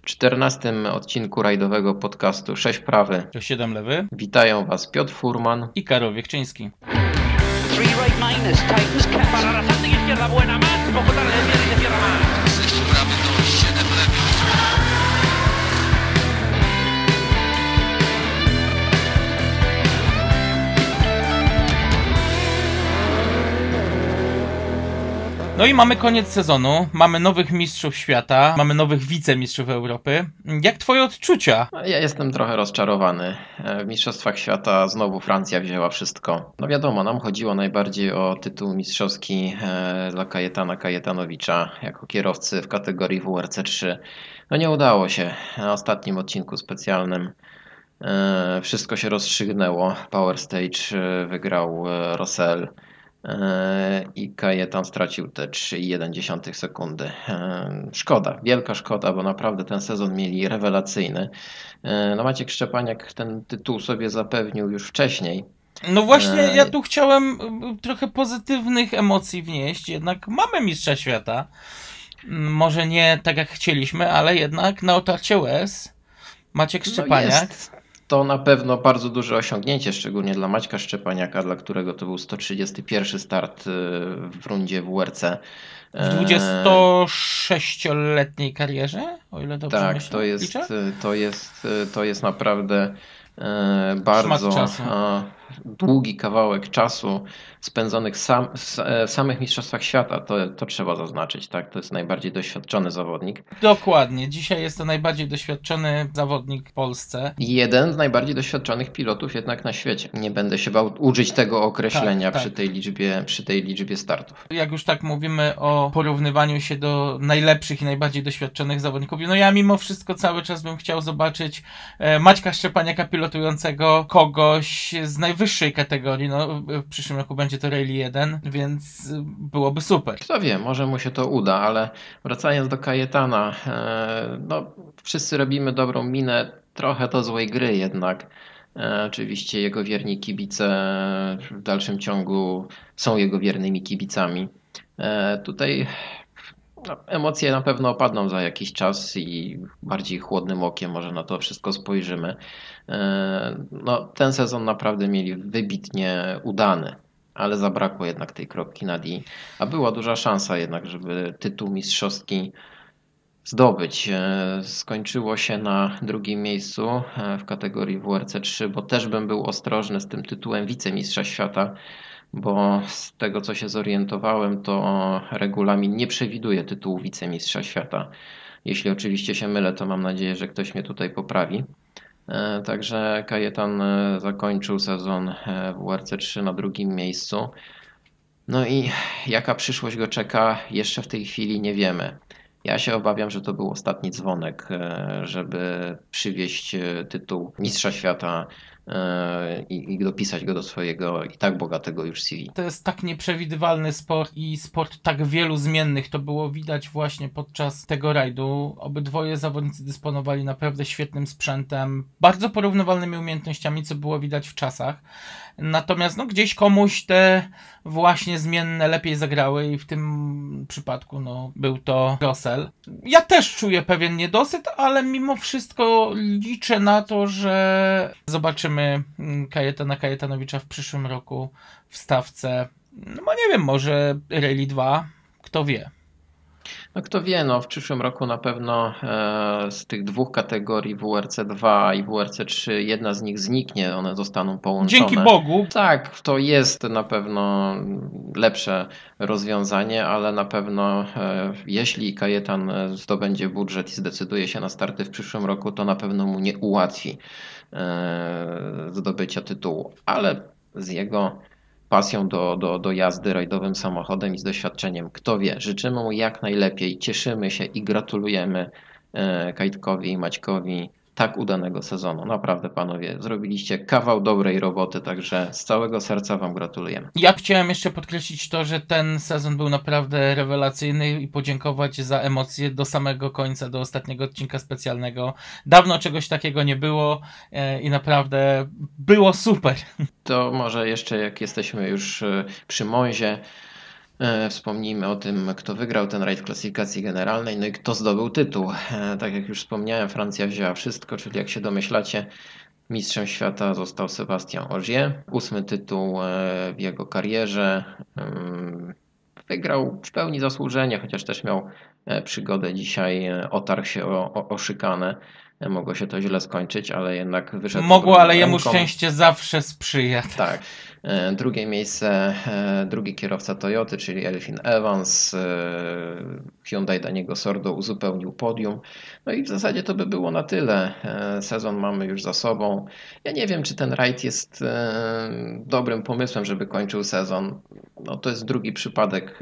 W 14 odcinku rajdowego podcastu 6 prawy To 7 lewy witają Was Piotr Furman i Karol Wiechczyński. No i mamy koniec sezonu, mamy nowych mistrzów świata, mamy nowych wicemistrzów Europy. Jak twoje odczucia? Ja jestem trochę rozczarowany. W Mistrzostwach Świata znowu Francja wzięła wszystko. No wiadomo, nam chodziło najbardziej o tytuł mistrzowski dla Kajetana Kajetanowicza jako kierowcy w kategorii WRC3. No nie udało się. Na ostatnim odcinku specjalnym wszystko się rozstrzygnęło. Power Stage wygrał Rosell i Kajetan stracił te 3,1 sekundy. Szkoda, wielka szkoda, bo naprawdę ten sezon mieli rewelacyjny. No Maciek Szczepaniak ten tytuł sobie zapewnił już wcześniej. No właśnie, ja tu chciałem trochę pozytywnych emocji wnieść, jednak mamy mistrza świata. Może nie tak jak chcieliśmy, ale jednak na otarcie łez Maciek Szczepaniak. No to na pewno bardzo duże osiągnięcie, szczególnie dla Maćka Szczepaniaka, dla którego to był 131 start w rundzie WRC. W 26-letniej karierze, o ile dobrze tak, myślę? to jest naprawdę bardzo długi kawałek czasu spędzonych w samych Mistrzostwach Świata, to trzeba zaznaczyć, tak? To jest najbardziej doświadczony zawodnik. Dokładnie, dzisiaj jest to najbardziej doświadczony zawodnik w Polsce. I jeden z najbardziej doświadczonych pilotów jednak na świecie. Nie będę się bał użyć tego określenia tak. przy tej liczbie startów. Jak już tak mówimy o porównywaniu się do najlepszych i najbardziej doświadczonych zawodników, no ja mimo wszystko cały czas bym chciał zobaczyć Maćka Szczepaniaka pilotującego kogoś z najwyższej kategorii. No, w przyszłym roku będzie to Rally 1, więc byłoby super. Kto wie, może mu się to uda, ale wracając do Kajetana, no wszyscy robimy dobrą minę, trochę do złej gry jednak. Oczywiście jego wierni kibice w dalszym ciągu są jego wiernymi kibicami. Tutaj emocje na pewno opadną za jakiś czas i bardziej chłodnym okiem może na to wszystko spojrzymy. No, ten sezon naprawdę mieli wybitnie udany, ale zabrakło jednak tej kropki nad i, a była duża szansa jednak, żeby tytuł mistrzowski zdobyć. Skończyło się na drugim miejscu w kategorii WRC3, bo też bym był ostrożny z tym tytułem wicemistrza świata, bo z tego co się zorientowałem, to regulamin nie przewiduje tytułu wicemistrza świata. Jeśli oczywiście się mylę, to mam nadzieję, że ktoś mnie tutaj poprawi. Także Kajetan zakończył sezon w WRC3 na drugim miejscu. No i jaka przyszłość go czeka, jeszcze w tej chwili nie wiemy. Ja się obawiam, że to był ostatni dzwonek, żeby przywieźć tytuł mistrza świata i dopisać go do swojego i tak bogatego już CV. To jest tak nieprzewidywalny sport i sport tak wielu zmiennych. To było widać właśnie podczas tego rajdu. Obydwoje zawodnicy dysponowali naprawdę świetnym sprzętem, bardzo porównywalnymi umiejętnościami, co było widać w czasach. Natomiast no, gdzieś komuś te właśnie zmienne lepiej zagrały i w tym przypadku no, był to Rosell. Ja też czuję pewien niedosyt, ale mimo wszystko liczę na to, że zobaczymy Kajetana Kajetanowicza w przyszłym roku w stawce. No bo nie wiem, może Rally 2, kto wie. No kto wie, no w przyszłym roku na pewno z tych dwóch kategorii WRC2 i WRC3 jedna z nich zniknie, one zostaną połączone. Dzięki Bogu. Tak, to jest na pewno lepsze rozwiązanie, ale na pewno jeśli Kajetan zdobędzie budżet i zdecyduje się na starty w przyszłym roku, to na pewno mu nie ułatwi zdobycia tytułu, ale z jego pasją do jazdy rajdowym samochodem i z doświadczeniem. Kto wie, życzymy mu jak najlepiej, cieszymy się i gratulujemy Kajtkowi i Maćkowi tak udanego sezonu. Naprawdę panowie, zrobiliście kawał dobrej roboty, także z całego serca wam gratulujemy. Ja chciałem jeszcze podkreślić to, że ten sezon był naprawdę rewelacyjny i podziękować za emocje do samego końca, do ostatniego odcinka specjalnego. Dawno czegoś takiego nie było i naprawdę było super. To może jeszcze jak jesteśmy już przy Monzie, Wspomnijmy o tym, kto wygrał ten rajd w klasyfikacji generalnej, no i kto zdobył tytuł. Tak jak już wspomniałem, Francja wzięła wszystko, czyli jak się domyślacie, mistrzem świata został Sebastian Ogier. 8. tytuł w jego karierze. Wygrał w pełni zasłużenie, chociaż też miał przygodę dzisiaj, otarł się o szykanę. Mogło się to źle skończyć, ale jednak wyszedł. Mogło, ale jemu ręką. szczęście zawsze sprzyja. Tak. Drugie miejsce, drugi kierowca Toyoty, czyli Elfyn Evans. Hyundai Daniego Sordo uzupełnił podium. No i w zasadzie to by było na tyle. Sezon mamy już za sobą. Ja nie wiem, czy ten rajd jest dobrym pomysłem, żeby kończył sezon. No, to jest drugi przypadek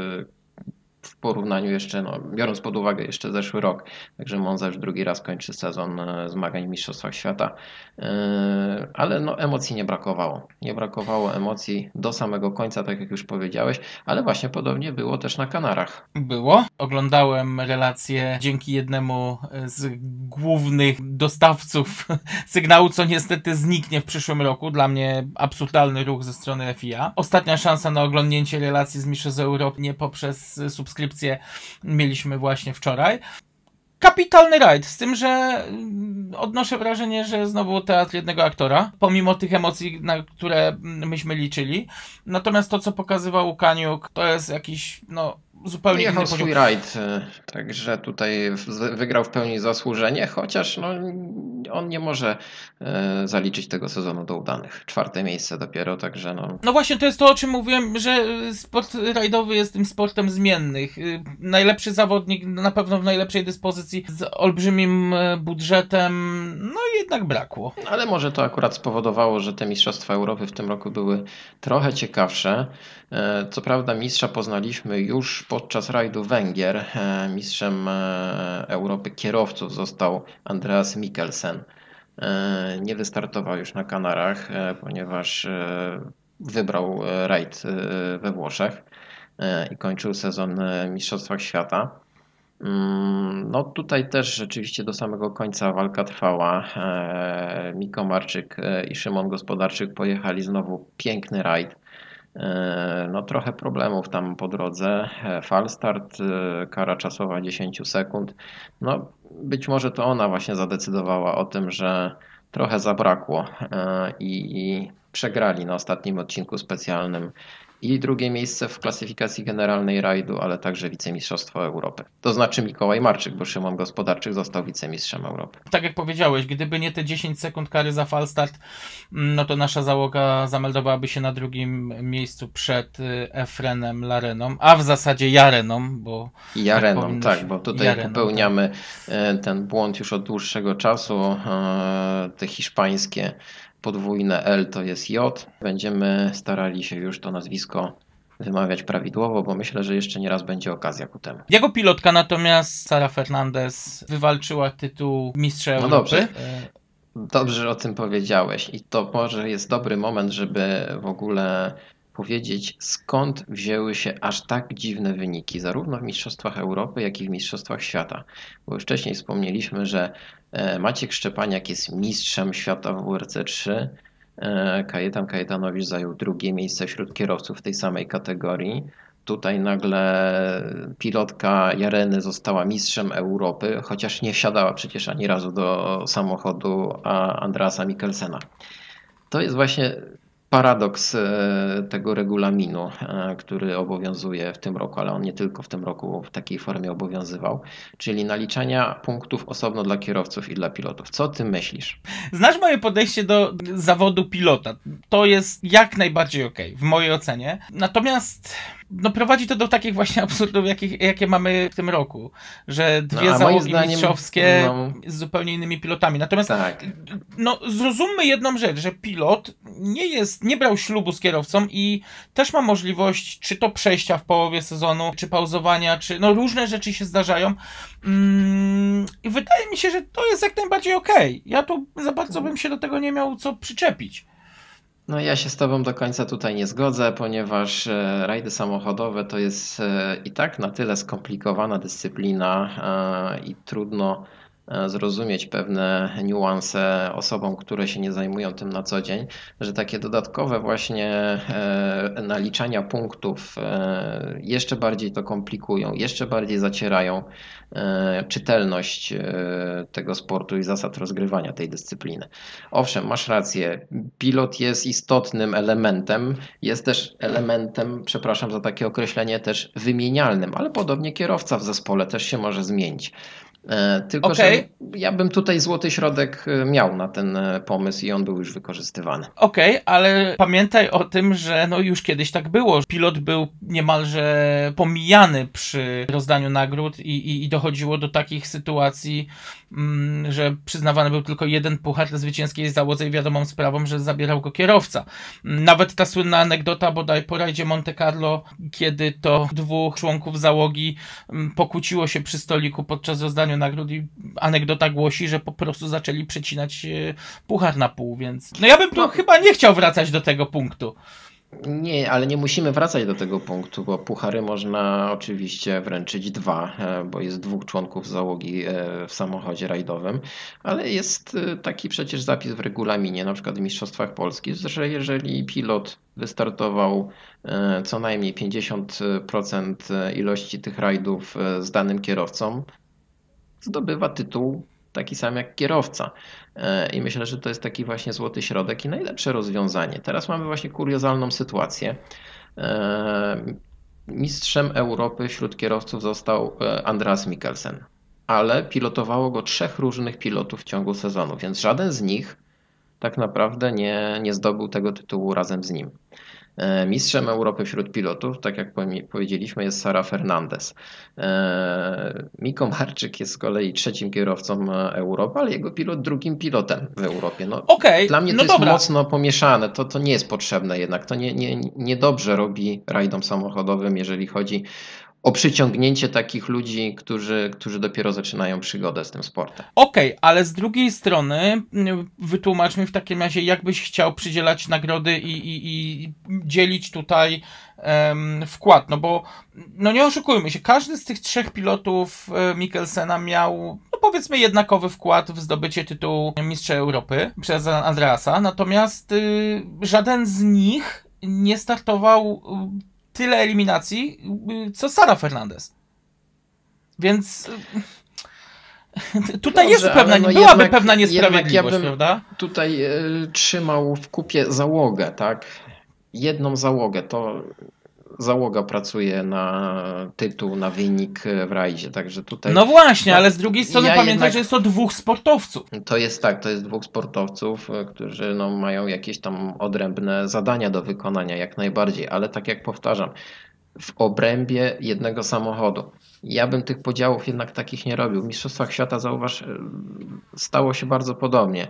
w porównaniu jeszcze, no, biorąc pod uwagę jeszcze zeszły rok. Także Monza już drugi raz kończy sezon zmagań w Mistrzostwach Świata. Ale no, emocji nie brakowało. Nie brakowało emocji do samego końca, tak jak już powiedziałeś, ale właśnie podobnie było też na Kanarach. Było. Oglądałem relację dzięki jednemu z głównych dostawców sygnału, co niestety zniknie w przyszłym roku. Dla mnie absurdalny ruch ze strony FIA. Ostatnia szansa na oglądnięcie relacji z Mistrzostw Europy nie poprzez subskrypcję mieliśmy właśnie wczoraj. Kapitalny rajd, z tym, że odnoszę wrażenie, że znowu teatr jednego aktora, pomimo tych emocji, na które myśmy liczyli. Natomiast to, co pokazywał Kaniuk, to jest jakiś, no, zupełnie inny Jechał poziom. swój rajd, także tutaj wygrał w pełni zasłużenie, chociaż no, on nie może zaliczyć tego sezonu do udanych. 4. miejsce dopiero, także no. No właśnie, to jest to, o czym mówiłem, że sport rajdowy jest tym sportem zmiennych. Najlepszy zawodnik na pewno w najlepszej dyspozycji z olbrzymim budżetem, no i jednak brakło. Ale może to akurat spowodowało, że te Mistrzostwa Europy w tym roku były trochę ciekawsze. Co prawda mistrza poznaliśmy już podczas rajdu Węgier. Mistrzem Europy kierowców został Andreas Mikkelsen. Nie wystartował już na Kanarach, ponieważ wybrał rajd we Włoszech i kończył sezon w Mistrzostwach Świata. No tutaj też rzeczywiście do samego końca walka trwała. Miko Marczyk i Szymon Gospodarczyk pojechali znowu piękny rajd. No trochę problemów tam po drodze. Falstart, kara czasowa 10 sekund. No być może to ona właśnie zadecydowała o tym, że trochę zabrakło i przegrali na ostatnim odcinku specjalnym i drugie miejsce w klasyfikacji generalnej rajdu, ale także wicemistrzostwo Europy. To znaczy Mikołaj Marczyk, bo Szymon Gospodarczyk został wicemistrzem Europy. Tak jak powiedziałeś, gdyby nie te 10 sekund kary za falstart, no to nasza załoga zameldowałaby się na drugim miejscu przed Efrenem Lareną, a w zasadzie Jareną, bo... Jareną, tak, bo tutaj Jareną, popełniamy ten błąd już od dłuższego czasu. Te hiszpańskie podwójne L to jest J. Będziemy starali się już to nazwisko wymawiać prawidłowo, bo myślę, że jeszcze nie raz będzie okazja ku temu. Jego pilotka natomiast, Sara Fernandez, wywalczyła tytuł mistrza Europy. Dobrze. Dobrze, że o tym powiedziałeś i to może jest dobry moment, żeby w ogóle powiedzieć, skąd wzięły się aż tak dziwne wyniki, zarówno w Mistrzostwach Europy, jak i w Mistrzostwach Świata. Bo już wcześniej wspomnieliśmy, że Maciek Szczepaniak jest mistrzem świata w WRC3, Kajetan Kajetanowicz zajął drugie miejsce wśród kierowców w tej samej kategorii. Tutaj nagle pilotka Jareny została mistrzem Europy, chociaż nie wsiadała przecież ani razu do samochodu Andreasa Mikkelsena. To jest właśnie paradoks tego regulaminu, który obowiązuje w tym roku, ale on nie tylko w tym roku w takiej formie obowiązywał, czyli naliczania punktów osobno dla kierowców i dla pilotów. Co ty myślisz? Znasz moje podejście do zawodu pilota. To jest jak najbardziej okej, w mojej ocenie. Natomiast no, prowadzi to do takich właśnie absurdów, jakie mamy w tym roku. Że dwie załogi mistrzowskie z zupełnie innymi pilotami. Natomiast tak. No, zrozummy jedną rzecz, że pilot nie brał ślubu z kierowcą i też ma możliwość czy to przejścia w połowie sezonu, czy pauzowania, czy no różne rzeczy się zdarzają. I wydaje mi się, że to jest jak najbardziej okej. Ja tu za bardzo bym się do tego nie miał co przyczepić. No ja się z tobą do końca tutaj nie zgodzę, ponieważ rajdy samochodowe to jest i tak na tyle skomplikowana dyscyplina i trudno zrozumieć pewne niuanse osobom, które się nie zajmują tym na co dzień, że takie dodatkowe właśnie naliczania punktów jeszcze bardziej to komplikują, jeszcze bardziej zacierają czytelność tego sportu i zasad rozgrywania tej dyscypliny. Owszem, masz rację, pilot jest istotnym elementem, jest też elementem, przepraszam za takie określenie, też wymienialnym, ale podobnie kierowca w zespole też się może zmienić. Tylko, że ja bym tutaj złoty środek miał na ten pomysł i on był już wykorzystywany. Okej, ale pamiętaj o tym, że no już kiedyś tak było. Pilot był niemalże pomijany przy rozdaniu nagród i dochodziło do takich sytuacji, że przyznawany był tylko jeden puchar zwycięskiej załodze i wiadomą sprawą, że zabierał go kierowca. Nawet ta słynna anegdota bodaj po rajdzie Monte Carlo, kiedy to dwóch członków załogi pokłóciło się przy stoliku podczas rozdania nagród i anegdota głosi, że po prostu zaczęli przecinać puchar na pół, więc no ja bym tu chyba nie chciał wracać do tego punktu. Nie, ale nie musimy wracać do tego punktu, bo puchary można oczywiście wręczyć 2, bo jest 2 członków załogi w samochodzie rajdowym, ale jest taki przecież zapis w regulaminie, na przykład w Mistrzostwach Polski, że jeżeli pilot wystartował co najmniej 50% ilości tych rajdów z danym kierowcą, zdobywa tytuł taki sam jak kierowca. I myślę, że to jest taki właśnie złoty środek i najlepsze rozwiązanie. Teraz mamy właśnie kuriozalną sytuację. Mistrzem Europy wśród kierowców został Andreas Mikkelsen, ale pilotowało go 3 różnych pilotów w ciągu sezonu, więc żaden z nich tak naprawdę nie zdobył tego tytułu razem z nim. Mistrzem Europy wśród pilotów, tak jak powiedzieliśmy, jest Sara Fernandez. Miko Marczyk jest z kolei 3. kierowcą Europy, ale jego pilot 2. pilotem w Europie. Dla mnie to jest mocno pomieszane, to nie jest potrzebne jednak. To niedobrze robi rajdom samochodowym, jeżeli chodzi o przyciągnięcie takich ludzi, którzy dopiero zaczynają przygodę z tym sportem. Okej, ale z drugiej strony wytłumacz mi w takim razie, jak byś chciał przydzielać nagrody i dzielić tutaj wkład, no bo no nie oszukujmy się, każdy z tych 3 pilotów Mikkelsena miał no powiedzmy jednakowy wkład w zdobycie tytułu mistrza Europy przez Andreasa, natomiast żaden z nich nie startował tyle eliminacji, co Sara Fernandez. Więc tutaj jest byłaby pewna niesprawiedliwość, ja prawda? Tutaj trzymał w kupie załogę, tak? Jedną załogę, to załoga pracuje na tytuł, na wynik w rajdzie, także tutaj... No właśnie, ale z drugiej strony pamiętaj, że jest to 2 sportowców. To jest 2 sportowców, którzy mają jakieś tam odrębne zadania do wykonania, jak najbardziej, ale tak jak powtarzam, w obrębie jednego samochodu. Ja bym tych podziałów jednak takich nie robił. W Mistrzostwach Świata, zauważ, stało się bardzo podobnie.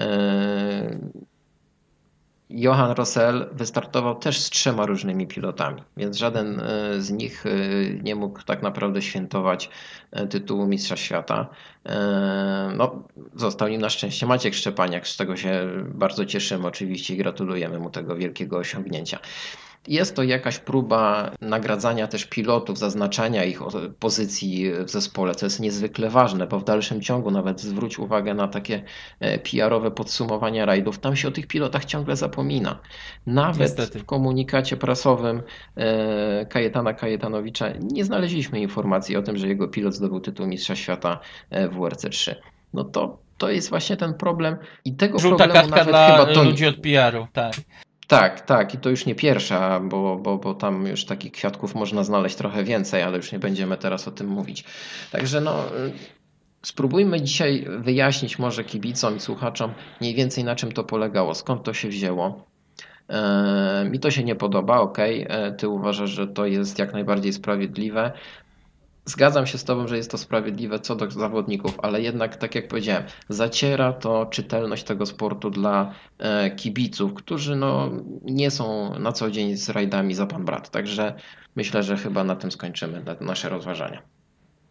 Johan Rossell wystartował też z 3 różnymi pilotami, więc żaden z nich nie mógł tak naprawdę świętować tytułu Mistrza Świata. No, został nim na szczęście Maciek Szczepaniak, z czego się bardzo cieszymy oczywiście i gratulujemy mu tego wielkiego osiągnięcia. Jest to jakaś próba nagradzania też pilotów, zaznaczania ich pozycji w zespole, co jest niezwykle ważne, bo w dalszym ciągu nawet zwróć uwagę na takie PR-owe podsumowania rajdów, tam się o tych pilotach ciągle zapomina. Nawet niestety. W komunikacie prasowym Kajetana Kajetanowicza nie znaleźliśmy informacji o tym, że jego pilot zdobył tytuł Mistrza Świata w WRC3. No to jest właśnie ten problem i tego żółta problemu kartka nawet dla ludzi od PR-u, tak. Tak. I to już nie pierwsza, bo tam już takich kwiatków można znaleźć trochę więcej, ale już nie będziemy teraz o tym mówić. Także spróbujmy dzisiaj wyjaśnić może kibicom i słuchaczom mniej więcej na czym to polegało, skąd to się wzięło. Mi to się nie podoba, okej, ty uważasz, że to jest jak najbardziej sprawiedliwe. Zgadzam się z tobą, że jest to sprawiedliwe co do zawodników, ale jednak, tak jak powiedziałem, zaciera to czytelność tego sportu dla kibiców, którzy nie są na co dzień z rajdami za pan brat. Także myślę, że chyba na tym skończymy nasze rozważania.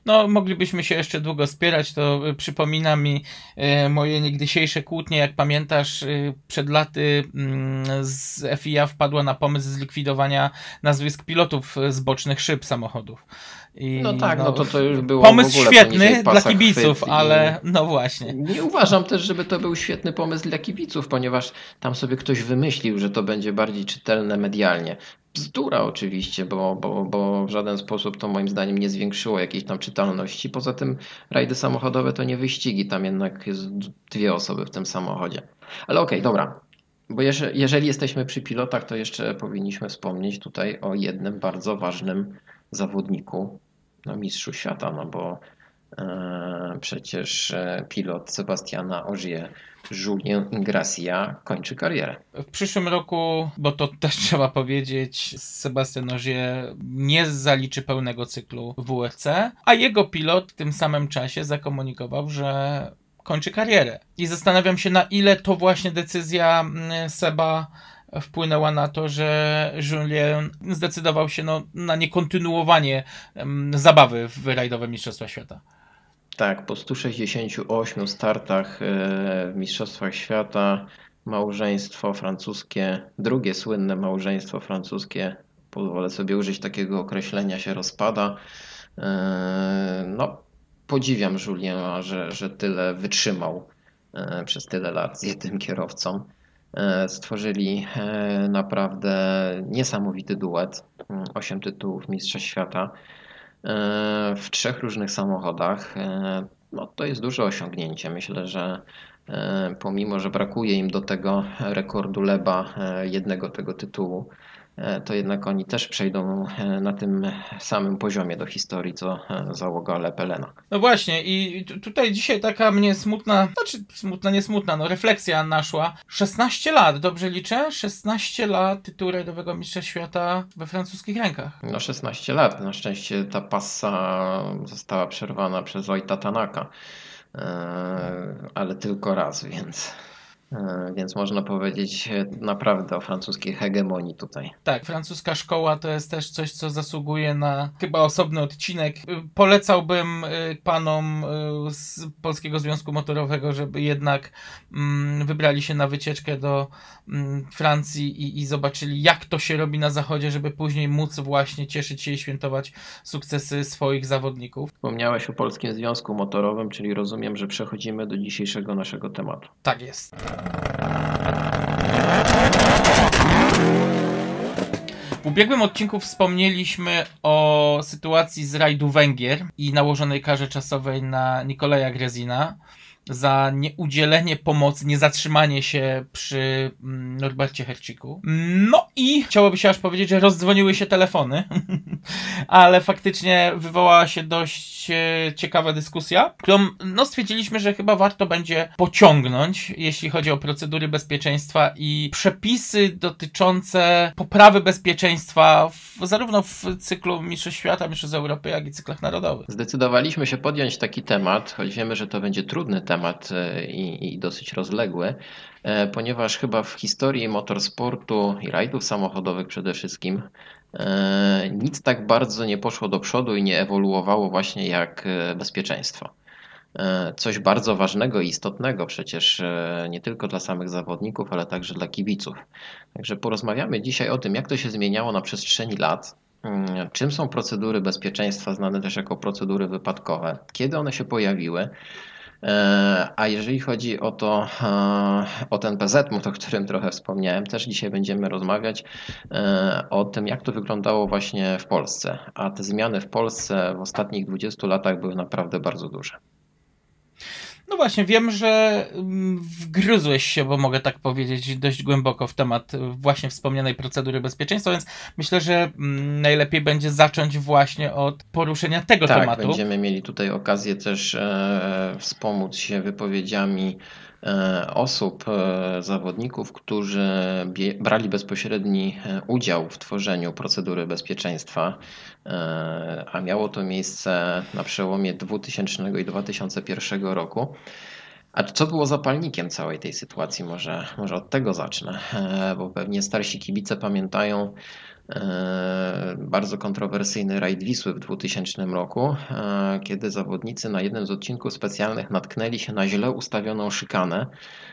No, moglibyśmy się jeszcze długo spierać, to przypomina mi moje niegdysiejsze kłótnie. Jak pamiętasz, przed laty z FIA wpadła na pomysł zlikwidowania nazwisk pilotów z bocznych szyb samochodów. No tak, no to już było pomysł w ogóle świetny poniżej dla pasa kibiców, chwyt ale no właśnie. nie uważam też, żeby to był świetny pomysł dla kibiców, ponieważ tam sobie ktoś wymyślił, że to będzie bardziej czytelne medialnie. Bzdura oczywiście, bo w żaden sposób to moim zdaniem nie zwiększyło jakiejś tam czytalności. Poza tym rajdy samochodowe to nie wyścigi, tam jednak jest 2 osoby w tym samochodzie. Ale okej, dobra. Bo jeżeli jesteśmy przy pilotach, to jeszcze powinniśmy wspomnieć tutaj o jednym bardzo ważnym zawodniku, no mistrzu świata, no bo przecież pilot Sebastiana Ogier, Julien Ingrassia, kończy karierę. W przyszłym roku, bo to też trzeba powiedzieć, Sebastian Ogier nie zaliczy pełnego cyklu WRC, a jego pilot w tym samym czasie zakomunikował, że kończy karierę. I zastanawiam się, na ile to właśnie decyzja Seba wpłynęła na to, że Julien zdecydował się na niekontynuowanie zabawy w rajdowe Mistrzostwa Świata. Tak, po 168 startach w Mistrzostwach Świata małżeństwo francuskie, drugie słynne małżeństwo francuskie, pozwolę sobie użyć takiego określenia, się rozpada. No, podziwiam Juliena, że tyle wytrzymał przez tyle lat z jednym kierowcą. Stworzyli naprawdę niesamowity duet, 8 tytułów Mistrza Świata w 3 różnych samochodach. No, to jest duże osiągnięcie. Myślę, że pomimo, że brakuje im do tego rekordu Leba, jednego tego tytułu, to jednak oni też przejdą na tym samym poziomie do historii, co załoga Lepelena. No właśnie, i tutaj dzisiaj taka mnie smutna, nie smutna, refleksja naszła. 16 lat, dobrze liczę? 16 lat tytułu rajdowego mistrza świata we francuskich rękach. No 16 lat. Na szczęście ta passa została przerwana przez Wojta Tanaka, ale tylko raz, więc można powiedzieć naprawdę o francuskiej hegemonii tutaj. Tak, francuska szkoła to jest też coś, co zasługuje na chyba osobny odcinek. Polecałbym panom z Polskiego Związku Motorowego, żeby jednak wybrali się na wycieczkę do Francji i zobaczyli, jak to się robi na zachodzie, żeby później móc właśnie cieszyć się i świętować sukcesy swoich zawodników. Wspomniałeś o Polskim Związku Motorowym, czyli rozumiem, że przechodzimy do dzisiejszego naszego tematu. Tak jest. W ubiegłym odcinku wspomnieliśmy o sytuacji z rajdu Węgier i nałożonej karze czasowej na Nikolaja Grezina za nieudzielenie pomocy, niezatrzymanie się przy Norbercie Herciku. No i chciałoby się aż powiedzieć, że rozdzwoniły się telefony, ale faktycznie wywołała się dość ciekawa dyskusja, którą stwierdziliśmy, że chyba warto będzie pociągnąć, jeśli chodzi o procedury bezpieczeństwa i przepisy dotyczące poprawy bezpieczeństwa zarówno w cyklu Mistrzostw Świata, Mistrzostw Europy, jak i cyklach narodowych. Zdecydowaliśmy się podjąć taki temat, choć wiemy, że to będzie trudny temat i dosyć rozległy, ponieważ chyba w historii motorsportu i rajdów samochodowych przede wszystkim nic tak bardzo nie poszło do przodu i nie ewoluowało właśnie jak bezpieczeństwo. Coś bardzo ważnego i istotnego przecież nie tylko dla samych zawodników, ale także dla kibiców. Także porozmawiamy dzisiaj o tym, jak to się zmieniało na przestrzeni lat, czym są procedury bezpieczeństwa, znane też jako procedury wypadkowe, kiedy one się pojawiły. A jeżeli chodzi o ten PZMOT, o którym trochę wspomniałem, też dzisiaj będziemy rozmawiać o tym, jak to wyglądało właśnie w Polsce. A te zmiany w Polsce w ostatnich 20 latach były naprawdę bardzo duże. No właśnie, wiem, że wgryzłeś się, bo mogę tak powiedzieć, dość głęboko w temat właśnie wspomnianej procedury bezpieczeństwa, więc myślę, że najlepiej będzie zacząć właśnie od poruszenia tego tematu. Tak, będziemy mieli tutaj okazję też wspomóc się wypowiedziami osób, zawodników, którzy brali bezpośredni udział w tworzeniu procedury bezpieczeństwa, a miało to miejsce na przełomie 2000 i 2001 roku. A co było zapalnikiem całej tej sytuacji? Może od tego zacznę, bo pewnie starsi kibice pamiętają bardzo kontrowersyjny rajd Wisły w 2000 roku, kiedy zawodnicy na jednym z odcinków specjalnych natknęli się na źle ustawioną szykanę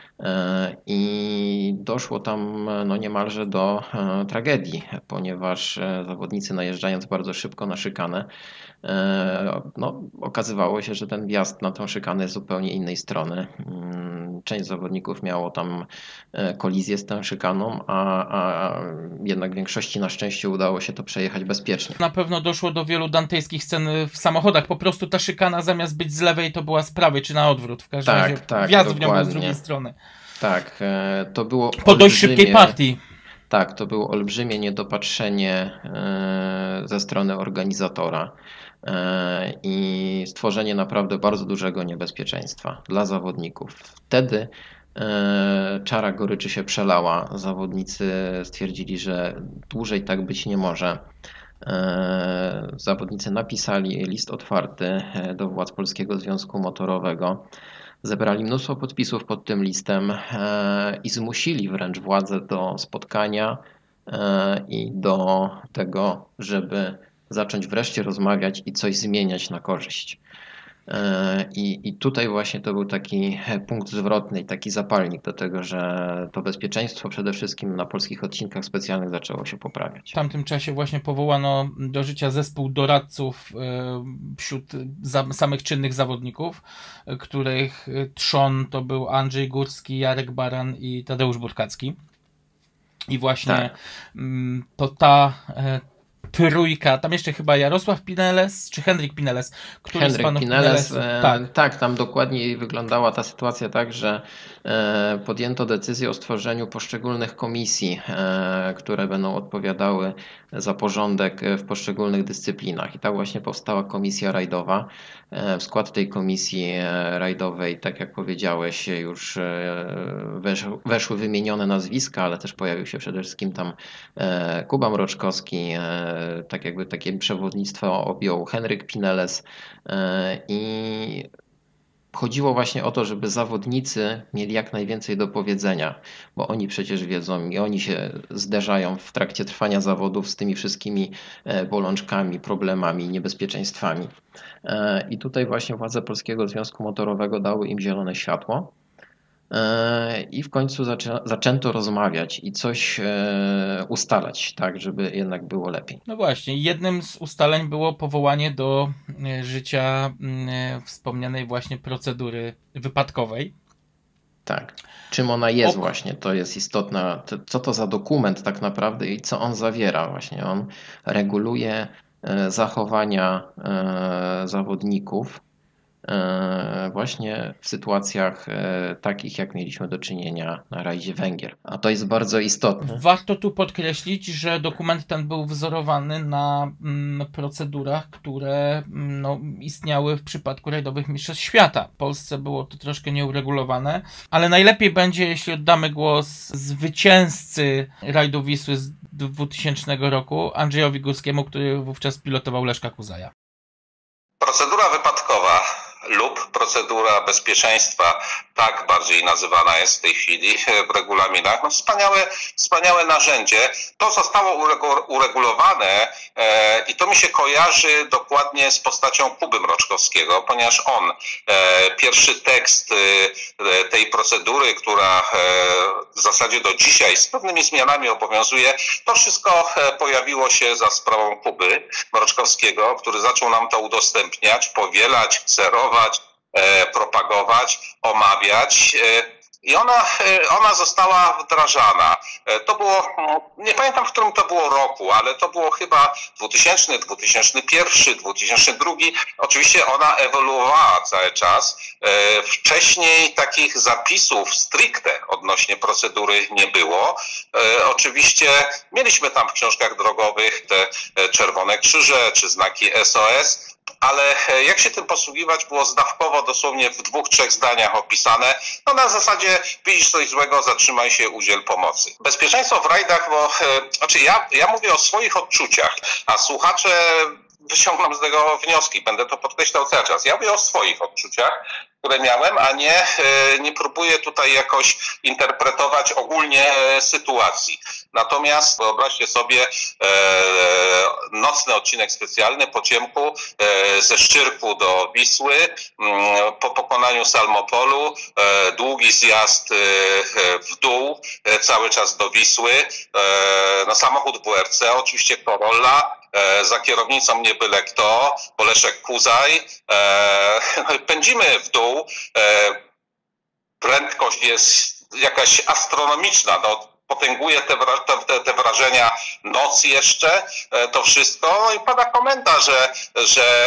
i doszło tam no niemalże do tragedii, ponieważ zawodnicy najeżdżając bardzo szybko na szykanę, no, okazywało się, że ten wjazd na tą szykanę jest zupełnie innej strony. Część zawodników miało tam kolizję z tą szykaną, a jednak większości na szczęście udało się to przejechać bezpiecznie. Na pewno doszło do wielu dantejskich scen w samochodach. Po prostu ta szykana zamiast być z lewej, to była z prawej, czy na odwrót. W każdym razie wjazd w nią był z drugiej strony. Tak, to było po dość szybkiej partii. Tak, to było olbrzymie niedopatrzenie ze strony organizatora i stworzenie naprawdę bardzo dużego niebezpieczeństwa dla zawodników. Wtedy czara goryczy się przelała. Zawodnicy stwierdzili, że dłużej tak być nie może. Zawodnicy napisali list otwarty do władz Polskiego Związku Motorowego. Zebrali mnóstwo podpisów pod tym listem i zmusili wręcz władze do spotkania i do tego, żeby zacząć wreszcie rozmawiać i coś zmieniać na korzyść. I tutaj właśnie to był taki punkt zwrotny, taki zapalnik do tego, że to bezpieczeństwo przede wszystkim na polskich odcinkach specjalnych zaczęło się poprawiać. W tamtym czasie właśnie powołano do życia zespół doradców wśród samych czynnych zawodników, których trzon to był Andrzej Górski, Jarek Baran i Tadeusz Burkacki. I właśnie to ta trójka, tam jeszcze chyba Jarosław Pineles, czy Henryk Pineles, któryś z panów Pinelesów. Tak, tam dokładniej wyglądała ta sytuacja tak, że podjęto decyzję o stworzeniu poszczególnych komisji, które będą odpowiadały za porządek w poszczególnych dyscyplinach. I tak właśnie powstała komisja rajdowa. W skład tej komisji rajdowej, tak jak powiedziałeś, już weszły wymienione nazwiska, ale też pojawił się przede wszystkim tam Kuba Mroczkowski, tak jakby takie przewodnictwo objął Henryk Pineles i chodziło właśnie o to, żeby zawodnicy mieli jak najwięcej do powiedzenia, bo oni przecież wiedzą i oni się zderzają w trakcie trwania zawodów z tymi wszystkimi bolączkami, problemami, niebezpieczeństwami. I tutaj właśnie władze Polskiego Związku Motorowego dały im zielone światło. I w końcu zaczęto rozmawiać i coś ustalać, tak, żeby jednak było lepiej. No właśnie, jednym z ustaleń było powołanie do życia wspomnianej właśnie procedury wypadkowej. Tak. Czym ona jest właśnie, to jest istotne. Co to za dokument tak naprawdę i co on zawiera właśnie. On reguluje zachowania zawodników właśnie w sytuacjach takich, jak mieliśmy do czynienia na rajdzie Węgier. A to jest bardzo istotne. Warto tu podkreślić, że dokument ten był wzorowany na procedurach, które istniały w przypadku rajdowych mistrzostw świata. W Polsce było to troszkę nieuregulowane, ale najlepiej będzie, jeśli oddamy głos zwycięzcy rajdu Wisły z 2000 roku, Andrzejowi Górskiemu, który wówczas pilotował Leszka Kuzaja. Procedura wypadkowa lub procedura bezpieczeństwa, tak bardziej nazywana jest w tej chwili w regulaminach. No wspaniałe narzędzie. To zostało uregulowane i to mi się kojarzy dokładnie z postacią Kuby Mroczkowskiego, ponieważ on pierwszy tekst tej procedury, która w zasadzie do dzisiaj z pewnymi zmianami obowiązuje, to wszystko pojawiło się za sprawą Kuby Mroczkowskiego, który zaczął nam to udostępniać, powielać, kserować, propagować, omawiać i ona została wdrażana. To było, nie pamiętam w którym to było roku, ale to było chyba 2000, 2001, 2002. Oczywiście ona ewoluowała cały czas. Wcześniej takich zapisów stricte odnośnie procedury nie było. Oczywiście mieliśmy tam w książkach drogowych te czerwone krzyże czy znaki SOS, ale jak się tym posługiwać było zdawkowo, dosłownie w 2-3 zdaniach opisane. No na zasadzie widzisz coś złego, zatrzymaj się, udziel pomocy. Bezpieczeństwo w rajdach, bo znaczy ja mówię o swoich odczuciach, a słuchacze wyciągną z tego wnioski. Będę to podkreślał cały czas. Ja mówię o swoich odczuciach, które miałem, a nie próbuję tutaj jakoś interpretować ogólnie sytuacji. Natomiast wyobraźcie sobie nocny odcinek specjalny po ciemku ze Szczyrku do Wisły, po pokonaniu Salmopolu, długi zjazd w dół, cały czas do Wisły, no samochód WRC, oczywiście Corolla, za kierownicą nie byle kto, bo Leszek Kuzaj. Pędzimy w dół, prędkość jest jakaś astronomiczna, no, potęguje te wrażenia, noc jeszcze, to wszystko. No i pada komenda, że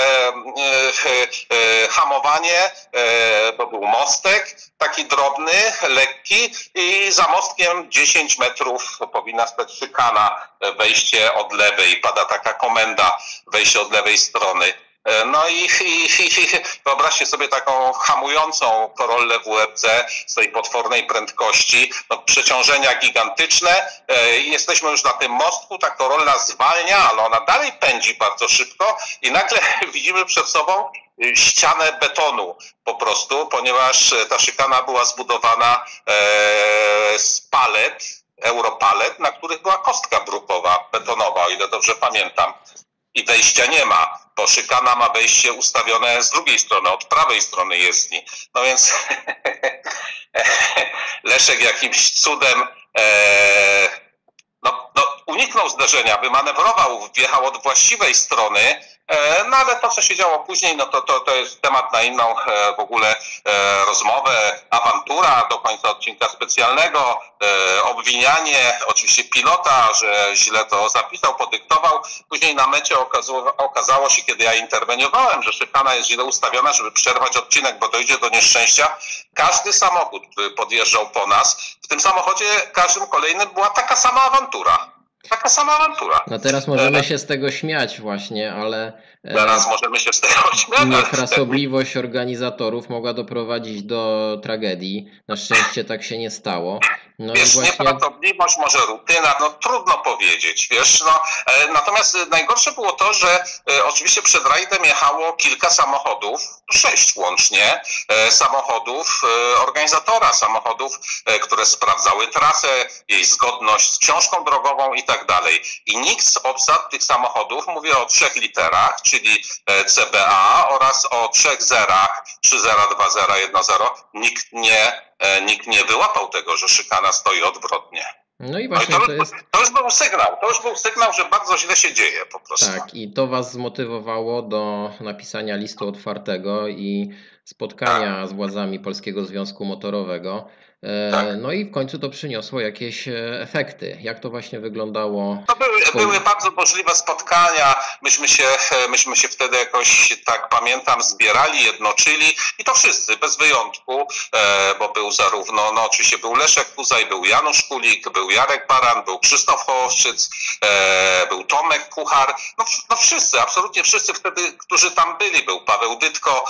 hamowanie, bo był mostek, taki drobny, lekki i za mostkiem 10 metrów powinna stać szykana, wejście od lewej. Pada taka komenda, wejście od lewej strony. No i wyobraźcie sobie taką hamującą Corollę WRC z tej potwornej prędkości, no, przeciążenia gigantyczne. Jesteśmy już na tym mostku, ta Corolla zwalnia, ale ona dalej pędzi bardzo szybko i nagle widzimy przed sobą ścianę betonu po prostu, ponieważ ta szykana była zbudowana z palet, europalet, na których była kostka brukowa, betonowa, o ile dobrze pamiętam. I wejścia nie ma, bo szykana ma wejście ustawione z drugiej strony, od prawej strony jezdni. No więc Leszek jakimś cudem uniknął zderzenia, wymanewrował, wjechał od właściwej strony, no ale to, co się działo później, no to jest temat na inną w ogóle rozmowę, awantura do końca odcinka specjalnego, obwinianie oczywiście pilota, że źle to zapisał, podyktował. Później na mecie okazało się, kiedy ja interweniowałem, że szykana jest źle ustawiona, żeby przerwać odcinek, bo dojdzie do nieszczęścia. Każdy samochód, który podjeżdżał po nas, w tym samochodzie każdym kolejnym była taka sama awantura. Taka sama awantura. No teraz możemy się z tego śmiać właśnie, ale teraz możemy się z tego śmiać. Niefrasobliwość organizatorów mogła doprowadzić do tragedii. Na szczęście tak się nie stało. No wiesz, i właśnie... niefrasobliwość, może rutyna, no trudno powiedzieć, wiesz, no. Natomiast najgorsze było to, że oczywiście przed rajdem jechało kilka samochodów, 6 łącznie, samochodów organizatora, samochodów, które sprawdzały trasę, jej zgodność z książką drogową i tak dalej. I nikt z obsad tych samochodów, mówię o 3 literach, czyli CBA oraz o 3 zerach, 3 zera, 2 zera, 1 zero, nikt nie wyłapał tego, że szykana stoi odwrotnie. No i właśnie to już był sygnał, że bardzo źle się dzieje po prostu. Tak, i to was zmotywowało do napisania listu otwartego i spotkania z władzami Polskiego Związku Motorowego. Tak. No i w końcu to przyniosło jakieś efekty. Jak to właśnie wyglądało? To były bardzo możliwe spotkania. Myśmy się wtedy jakoś, tak pamiętam, zbierali, jednoczyli i to wszyscy, bez wyjątku, bo był zarówno, no oczywiście był Leszek Kuzaj, był Janusz Kulik, był Jarek Baran, był Krzysztof Hołowczyc, był Tomek Kuchar, no wszyscy, absolutnie wszyscy wtedy, którzy tam byli, był Paweł Dytko.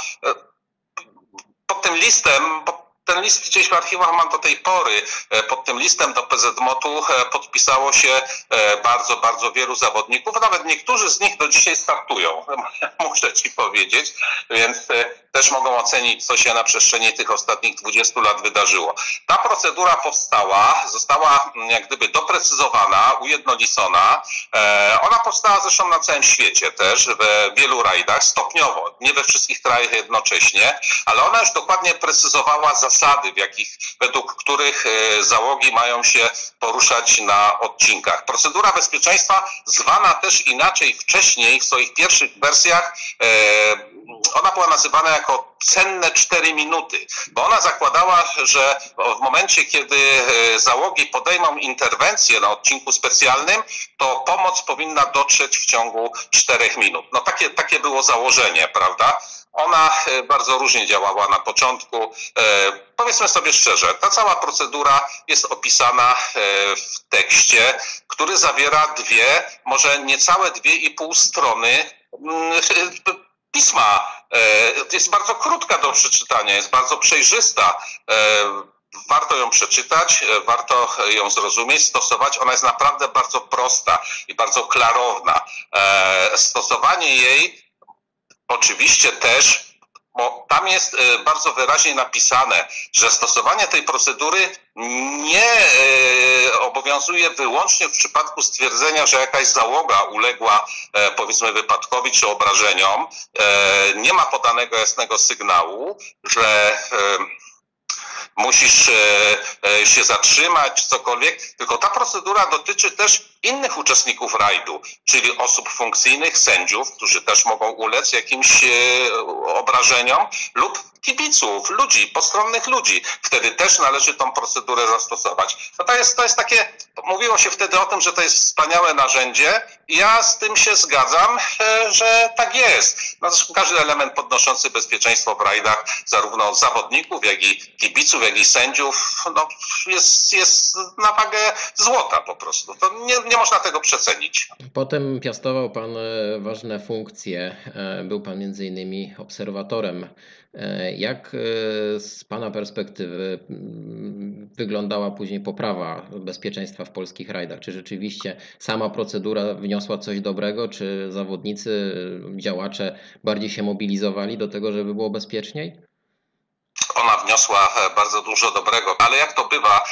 Pod tym listem, ten list gdzieś w archiwach mam do tej pory. Pod tym listem do PZMOT-u podpisało się bardzo, bardzo wielu zawodników. Nawet niektórzy z nich do dzisiaj startują, muszę ci powiedzieć, więc też mogą ocenić, co się na przestrzeni tych ostatnich 20 lat wydarzyło. Ta procedura powstała, została jak gdyby doprecyzowana, ujednolicona. Ona powstała zresztą na całym świecie też, w wielu rajdach, stopniowo, nie we wszystkich krajach jednocześnie, ale ona już dokładnie precyzowała zasady, według których załogi mają się poruszać na odcinkach. Procedura bezpieczeństwa, zwana też inaczej wcześniej, w swoich pierwszych wersjach, ona była nazywana jako cenne 4 minuty, bo ona zakładała, że w momencie, kiedy załogi podejmą interwencję na odcinku specjalnym, to pomoc powinna dotrzeć w ciągu 4 minut. No takie było założenie, prawda? Ona bardzo różnie działała na początku. Powiedzmy sobie szczerze, ta cała procedura jest opisana w tekście, który zawiera może niecałe 2,5 strony pisma. Jest bardzo krótka do przeczytania, jest bardzo przejrzysta. Warto ją przeczytać, warto ją zrozumieć, stosować. Ona jest naprawdę bardzo prosta i bardzo klarowna. Stosowanie jej oczywiście też, bo tam jest bardzo wyraźnie napisane, że stosowanie tej procedury nie obowiązuje wyłącznie w przypadku stwierdzenia, że jakaś załoga uległa powiedzmy wypadkowi czy obrażeniom. Nie ma podanego jasnego sygnału, że musisz się zatrzymać, cokolwiek, tylko ta procedura dotyczy też innych uczestników rajdu, czyli osób funkcyjnych, sędziów, którzy też mogą ulec jakimś obrażeniom, lub kibiców, ludzi, postronnych ludzi. Wtedy też należy tą procedurę zastosować. No to jest takie, mówiło się wtedy o tym, że to jest wspaniałe narzędzie i ja z tym się zgadzam, że tak jest. No, każdy element podnoszący bezpieczeństwo w rajdach, zarówno zawodników, jak i kibiców, jak i sędziów, no, jest na wagę złota po prostu. To nie można tego przecenić. Potem piastował Pan ważne funkcje. Był Pan między innymi obserwatorem. Jak z Pana perspektywy wyglądała później poprawa bezpieczeństwa w polskich rajdach? Czy rzeczywiście sama procedura wniosła coś dobrego? Czy zawodnicy, działacze bardziej się mobilizowali do tego, żeby było bezpieczniej? Ona wniosła bardzo dużo dobrego, ale jak to bywa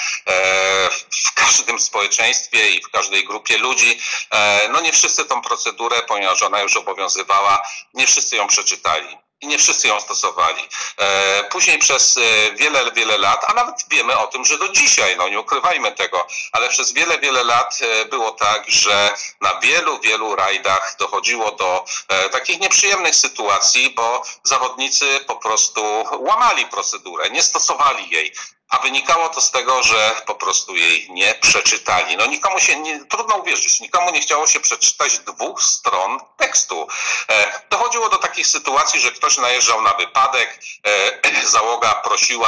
w każdym społeczeństwie i w każdej grupie ludzi, no nie wszyscy tą procedurę, ponieważ ona już obowiązywała, nie wszyscy ją przeczytali. I nie wszyscy ją stosowali. Później przez wiele lat, a nawet wiemy o tym, że do dzisiaj, no nie ukrywajmy tego, ale przez wiele lat było tak, że na wielu rajdach dochodziło do takich nieprzyjemnych sytuacji, bo zawodnicy po prostu łamali procedurę, nie stosowali jej. A wynikało to z tego, że po prostu jej nie przeczytali. No nikomu trudno uwierzyć, nikomu nie chciało się przeczytać 2 stron tekstu. Dochodziło do takich sytuacji, że ktoś najeżdżał na wypadek, załoga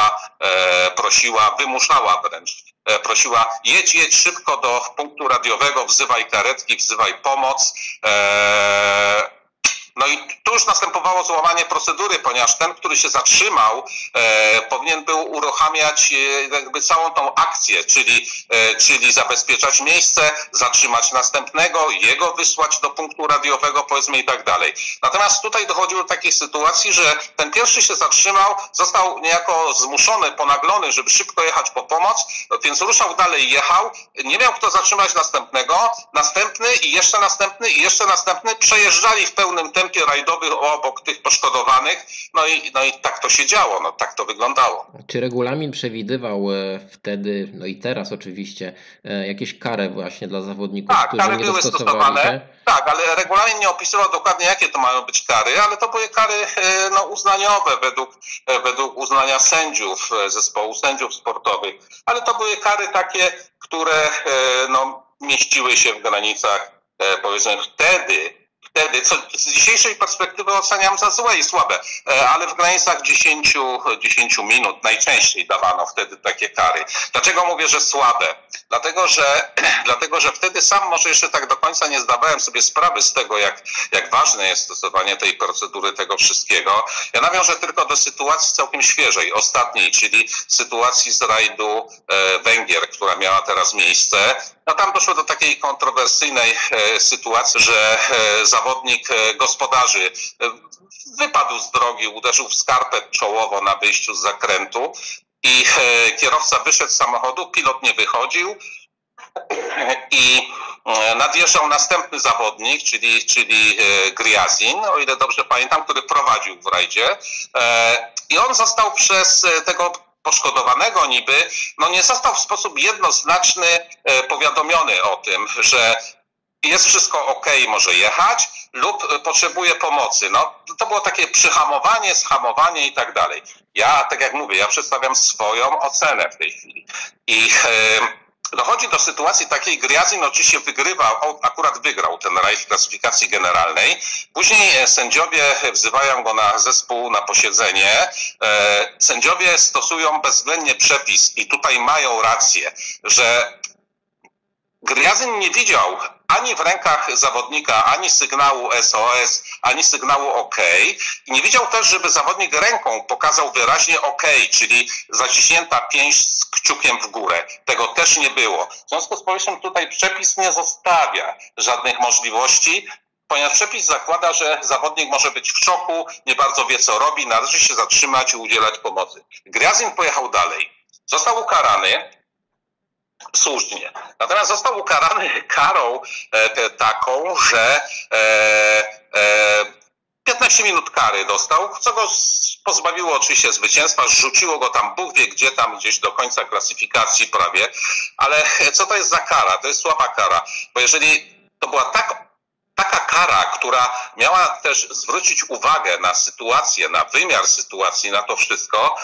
prosiła, wymuszała wręcz. Prosiła, jedź szybko do punktu radiowego, wzywaj karetki, wzywaj pomoc. No i tu już następowało złamanie procedury, ponieważ ten, który się zatrzymał, powinien był uruchamiać jakby całą tą akcję, czyli zabezpieczać miejsce, zatrzymać następnego, jego wysłać do punktu radiowego, powiedzmy i tak dalej. Natomiast tutaj dochodziło do takiej sytuacji, że ten pierwszy się zatrzymał, został niejako zmuszony, ponaglony, żeby szybko jechać po pomoc, więc ruszał dalej, jechał, nie miał kto zatrzymać następnego, następny i jeszcze następny, przejeżdżali w pełnym tempie rajdowych obok tych poszkodowanych, no i tak to się działo, no tak to wyglądało. Czy regulamin przewidywał wtedy, no i teraz oczywiście, jakieś kary właśnie dla zawodników, tak, którzy kary nie były dostosowali stosowane. się? Tak, ale regulamin nie opisywał dokładnie, jakie to mają być kary, ale to były kary no, uznaniowe według uznania sędziów, zespołu sędziów sportowych, ale to były kary takie, które no, mieściły się w granicach, powiedzmy wtedy, co z dzisiejszej perspektywy oceniam za złe i słabe, ale w granicach 10 minut najczęściej dawano wtedy takie kary. Dlaczego mówię, że słabe? Dlatego, że wtedy sam może jeszcze tak do końca nie zdawałem sobie sprawy z tego, jak ważne jest stosowanie tej procedury, tego wszystkiego. Ja nawiążę tylko do sytuacji całkiem świeżej, ostatniej, czyli sytuacji z rajdu Węgier, która miała teraz miejsce. No tam doszło do takiej kontrowersyjnej sytuacji, że zawodnik gospodarzy wypadł z drogi, uderzył w skarpet czołowo na wyjściu z zakrętu i kierowca wyszedł z samochodu, pilot nie wychodził i nadjeżdżał następny zawodnik, czyli Griazin, o ile dobrze pamiętam, który prowadził w rajdzie i on został przez tego poszkodowanego niby, no nie został w sposób jednoznaczny powiadomiony o tym, że jest wszystko okej, może jechać lub potrzebuje pomocy. No to było takie przyhamowanie, schamowanie i tak dalej. Ja, tak jak mówię, ja przedstawiam swoją ocenę w tej chwili. I dochodzi do sytuacji takiej, Griazin oczywiście akurat wygrał ten rajd w klasyfikacji generalnej. Później sędziowie wzywają go na zespół, na posiedzenie. Sędziowie stosują bezwzględnie przepis i tutaj mają rację, że Griazin nie widział ani w rękach zawodnika, ani sygnału SOS, ani sygnału OK. I nie widział też, żeby zawodnik ręką pokazał wyraźnie OK, czyli zaciśnięta pięść z kciukiem w górę. Tego też nie było. W związku z powyższym tutaj przepis nie zostawia żadnych możliwości, ponieważ przepis zakłada, że zawodnik może być w szoku, nie bardzo wie co robi, należy się zatrzymać i udzielać pomocy. Gryazin pojechał dalej. Został ukarany słusznie. Natomiast został ukarany karą taką, że 15 minut kary dostał, co go pozbawiło oczywiście zwycięstwa, rzuciło go tam Bóg wie gdzie, tam gdzieś do końca klasyfikacji prawie. Ale co to jest za kara? To jest słaba kara, bo jeżeli to była taka kara, która miała też zwrócić uwagę na sytuację, na wymiar sytuacji, na to wszystko,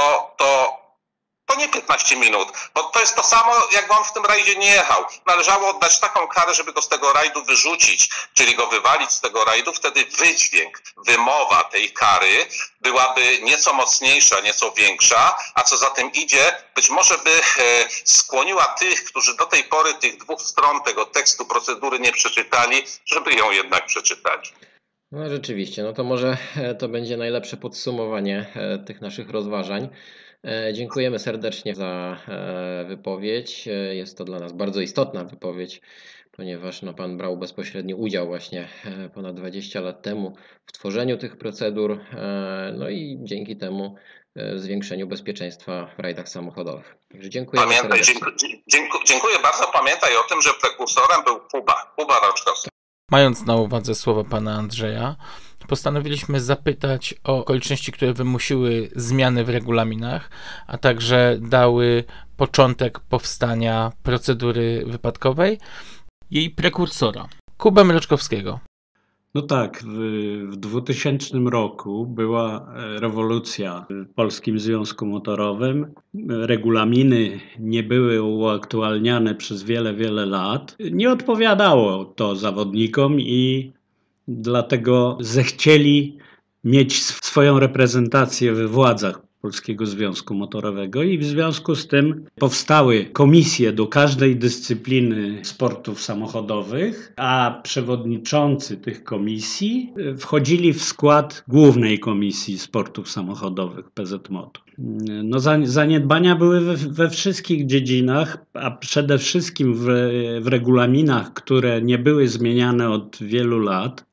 to nie 15 minut, bo to jest to samo, jakby on w tym rajdzie nie jechał. Należało oddać taką karę, żeby go z tego rajdu wyrzucić, czyli go wywalić z tego rajdu, wtedy wydźwięk, wymowa tej kary byłaby nieco mocniejsza, nieco większa, a co za tym idzie, być może by skłoniła tych, którzy do tej pory tych dwóch stron tego tekstu procedury nie przeczytali, żeby ją jednak przeczytali. No rzeczywiście, no to może to będzie najlepsze podsumowanie tych naszych rozważań. Dziękujemy serdecznie za wypowiedź. Jest to dla nas bardzo istotna wypowiedź, ponieważ Pan brał bezpośredni udział właśnie ponad 20 lat temu w tworzeniu tych procedur, no i dzięki temu zwiększeniu bezpieczeństwa w rajdach samochodowych. Także dziękujemy serdecznie. Dziękuję bardzo. Pamiętaj o tym, że prekursorem był Kuba Raczkowski. Mając na uwadze słowa pana Andrzeja, postanowiliśmy zapytać o okoliczności, które wymusiły zmiany w regulaminach, a także dały początek powstania procedury wypadkowej, jej prekursora, Kubę Mroczkowskiego. No tak, w 2000 roku była rewolucja w Polskim Związku Motorowym. Regulaminy nie były uaktualniane przez wiele lat. Nie odpowiadało to zawodnikom i dlatego zechcieli mieć swoją reprezentację we władzach Polskiego Związku Motorowego i w związku z tym powstały komisje do każdej dyscypliny sportów samochodowych, a przewodniczący tych komisji wchodzili w skład Głównej Komisji Sportów Samochodowych PZMOTO. No, zaniedbania były we wszystkich dziedzinach, a przede wszystkim w regulaminach, które nie były zmieniane od wielu lat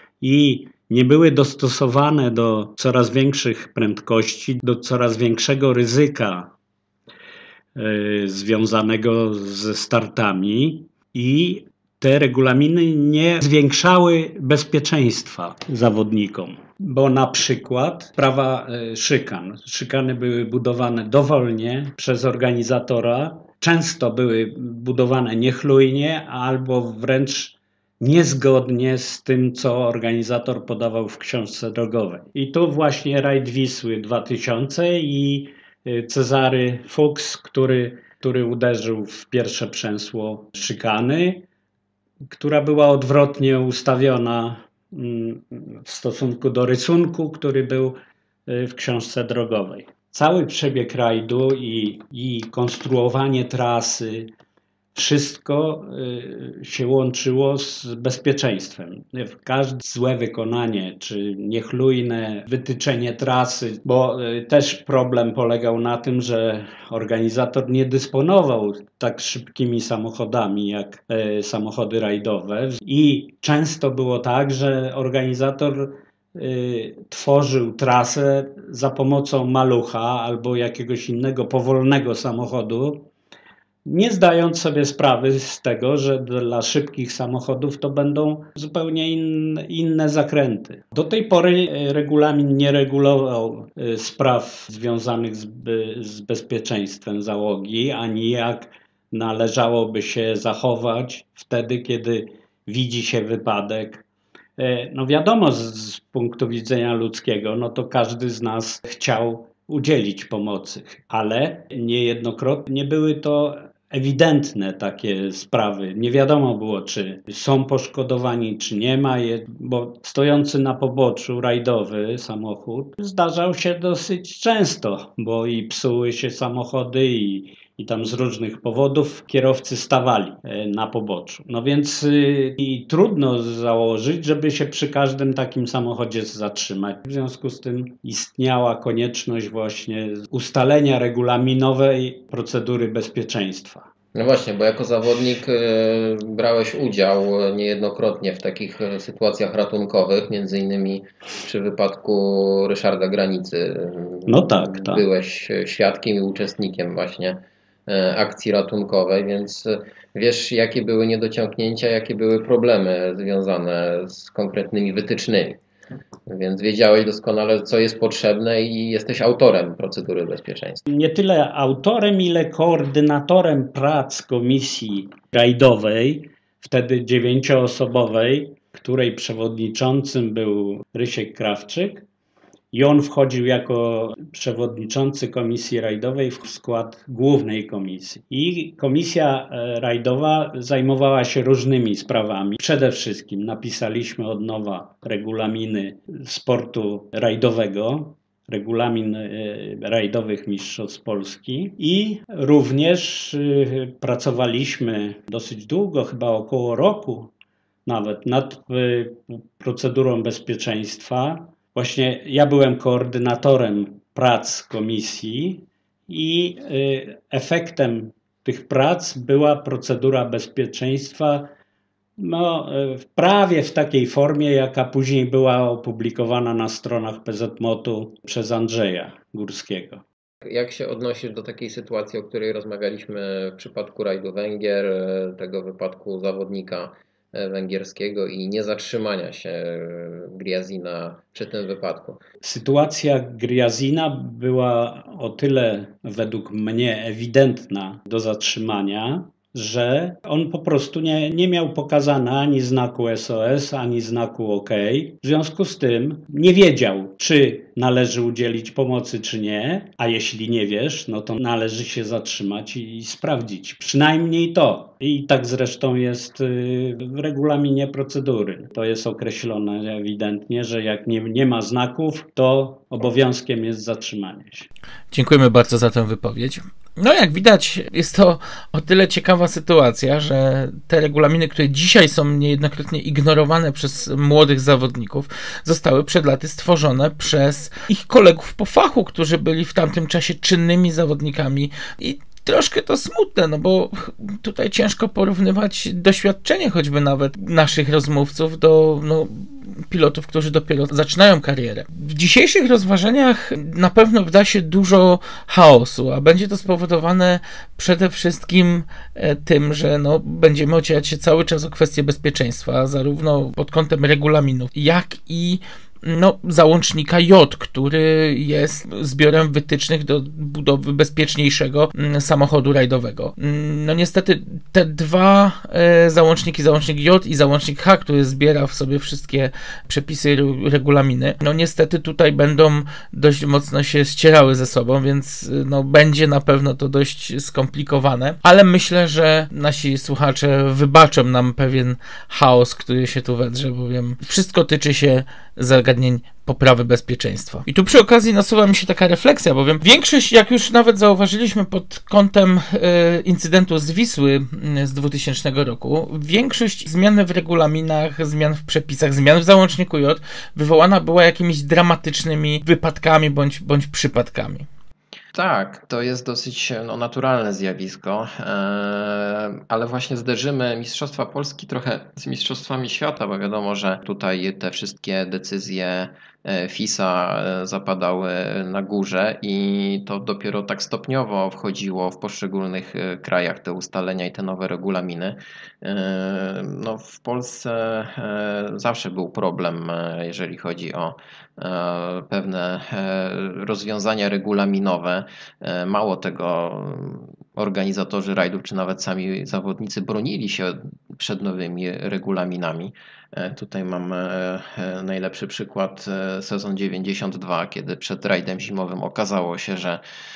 i nie były dostosowane do coraz większych prędkości, do coraz większego ryzyka związanego ze startami i te regulaminy nie zwiększały bezpieczeństwa zawodnikom, bo na przykład sprawa szykan. Szykany były budowane dowolnie przez organizatora, często były budowane niechlujnie albo wręcz niezgodnie z tym, co organizator podawał w książce drogowej. I tu właśnie rajd Wisły 2000 i Cezary Fuchs, który uderzył w pierwsze przęsło szykany, która była odwrotnie ustawiona w stosunku do rysunku, który był w książce drogowej. Cały przebieg rajdu i konstruowanie trasy, wszystko się łączyło z bezpieczeństwem. Każde złe wykonanie, czy niechlujne wytyczenie trasy, bo też problem polegał na tym, że organizator nie dysponował tak szybkimi samochodami jak samochody rajdowe i często było tak, że organizator tworzył trasę za pomocą malucha albo jakiegoś innego powolnego samochodu, nie zdając sobie sprawy z tego, że dla szybkich samochodów to będą zupełnie inne zakręty. Do tej pory regulamin nie regulował spraw związanych z bezpieczeństwem załogi, ani jak należałoby się zachować wtedy, kiedy widzi się wypadek. No wiadomo, z punktu widzenia ludzkiego, no to każdy z nas chciał udzielić pomocy, ale niejednokrotnie były to ewidentne takie sprawy. Nie wiadomo było, czy są poszkodowani, czy nie ma, bo stojący na poboczu rajdowy samochód zdarzał się dosyć często, bo i psuły się samochody i i tam z różnych powodów kierowcy stawali na poboczu. No więc i trudno założyć, żeby się przy każdym takim samochodzie zatrzymać. W związku z tym istniała konieczność właśnie ustalenia regulaminowej procedury bezpieczeństwa. No właśnie, bo jako zawodnik brałeś udział niejednokrotnie w takich sytuacjach ratunkowych, między innymi przy wypadku Ryszarda Granicy. No tak. Byłeś świadkiem i uczestnikiem właśnie akcji ratunkowej, więc wiesz, jakie były niedociągnięcia, jakie były problemy związane z konkretnymi wytycznymi. Więc wiedziałeś doskonale, co jest potrzebne i jesteś autorem procedury bezpieczeństwa. Nie tyle autorem, ile koordynatorem prac komisji rajdowej, wtedy 9-osobowej, której przewodniczącym był Rysiek Krawczyk. I on wchodził jako przewodniczący komisji rajdowej w skład głównej komisji. I komisja rajdowa zajmowała się różnymi sprawami. Przede wszystkim napisaliśmy od nowa regulaminy sportu rajdowego, regulamin rajdowych mistrzostw Polski i również pracowaliśmy dosyć długo, chyba około roku nawet, nad procedurą bezpieczeństwa. Właśnie ja byłem koordynatorem prac komisji i efektem tych prac była procedura bezpieczeństwa prawie w takiej formie, jaka później była opublikowana na stronach PZMOT-u przez Andrzeja Górskiego. Jak się odnosisz do takiej sytuacji, o której rozmawialiśmy w przypadku rajdu Węgier, tego wypadku zawodnika węgierskiego i niezatrzymania się Griazina przy tym wypadku? Sytuacja Griazina była o tyle według mnie ewidentna do zatrzymania, że on po prostu nie miał pokazane ani znaku SOS, ani znaku OK. W związku z tym nie wiedział, czy należy udzielić pomocy, czy nie. A jeśli nie wiesz, no to należy się zatrzymać i sprawdzić. Przynajmniej to. I tak zresztą jest w regulaminie procedury. To jest określone ewidentnie, że jak nie ma znaków, to obowiązkiem jest zatrzymanie się. Dziękujemy bardzo za tę wypowiedź. No jak widać, jest to o tyle ciekawa sytuacja, że te regulaminy, które dzisiaj są niejednokrotnie ignorowane przez młodych zawodników, zostały przed laty stworzone przez ich kolegów po fachu, którzy byli w tamtym czasie czynnymi zawodnikami i troszkę to smutne, no bo tutaj ciężko porównywać doświadczenie choćby nawet naszych rozmówców do pilotów, którzy dopiero zaczynają karierę. W dzisiejszych rozważaniach na pewno wda się dużo chaosu, a będzie to spowodowane przede wszystkim tym, że będziemy ocierać się cały czas o kwestie bezpieczeństwa, zarówno pod kątem regulaminów, jak i załącznika J, który jest zbiorem wytycznych do budowy bezpieczniejszego samochodu rajdowego. Niestety te dwa załączniki, załącznik J i załącznik H, który zbiera w sobie wszystkie przepisy, regulaminy, niestety tutaj będą dość mocno się ścierały ze sobą, więc będzie na pewno to dość skomplikowane, ale myślę, że nasi słuchacze wybaczą nam pewien chaos, który się tu wedrze, bowiem wszystko tyczy się zagadnień poprawy bezpieczeństwa. I tu przy okazji nasuwa mi się taka refleksja, bowiem większość, jak już nawet zauważyliśmy pod kątem incydentu z Wisły z 2000 roku, większość zmian w regulaminach, zmian w przepisach, zmian w załączniku J wywołana była jakimiś dramatycznymi wypadkami bądź przypadkami. Tak, to jest dosyć naturalne zjawisko, ale właśnie zderzymy Mistrzostwa Polski trochę z Mistrzostwami Świata, bo wiadomo, że tutaj te wszystkie decyzje FIS-a zapadały na górze i to dopiero tak stopniowo wchodziło w poszczególnych krajach te ustalenia i te nowe regulaminy. W Polsce zawsze był problem, jeżeli chodzi o pewne rozwiązania regulaminowe. Mało tego, organizatorzy rajdów, czy nawet sami zawodnicy bronili się przed nowymi regulaminami. Tutaj mam najlepszy przykład sezon 92, kiedy przed rajdem zimowym okazało się, że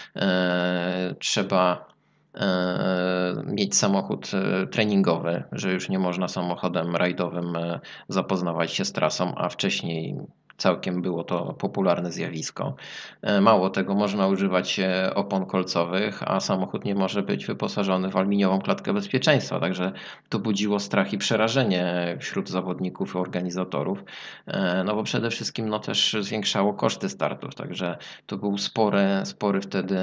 trzeba mieć samochód treningowy, że już nie można samochodem rajdowym zapoznawać się z trasą, a wcześniej całkiem było to popularne zjawisko. Mało tego, można używać opon kolcowych, a samochód nie może być wyposażony w aluminiową klatkę bezpieczeństwa, także to budziło strach i przerażenie wśród zawodników i organizatorów, no bo przede wszystkim no też zwiększało koszty startów, także to był spory wtedy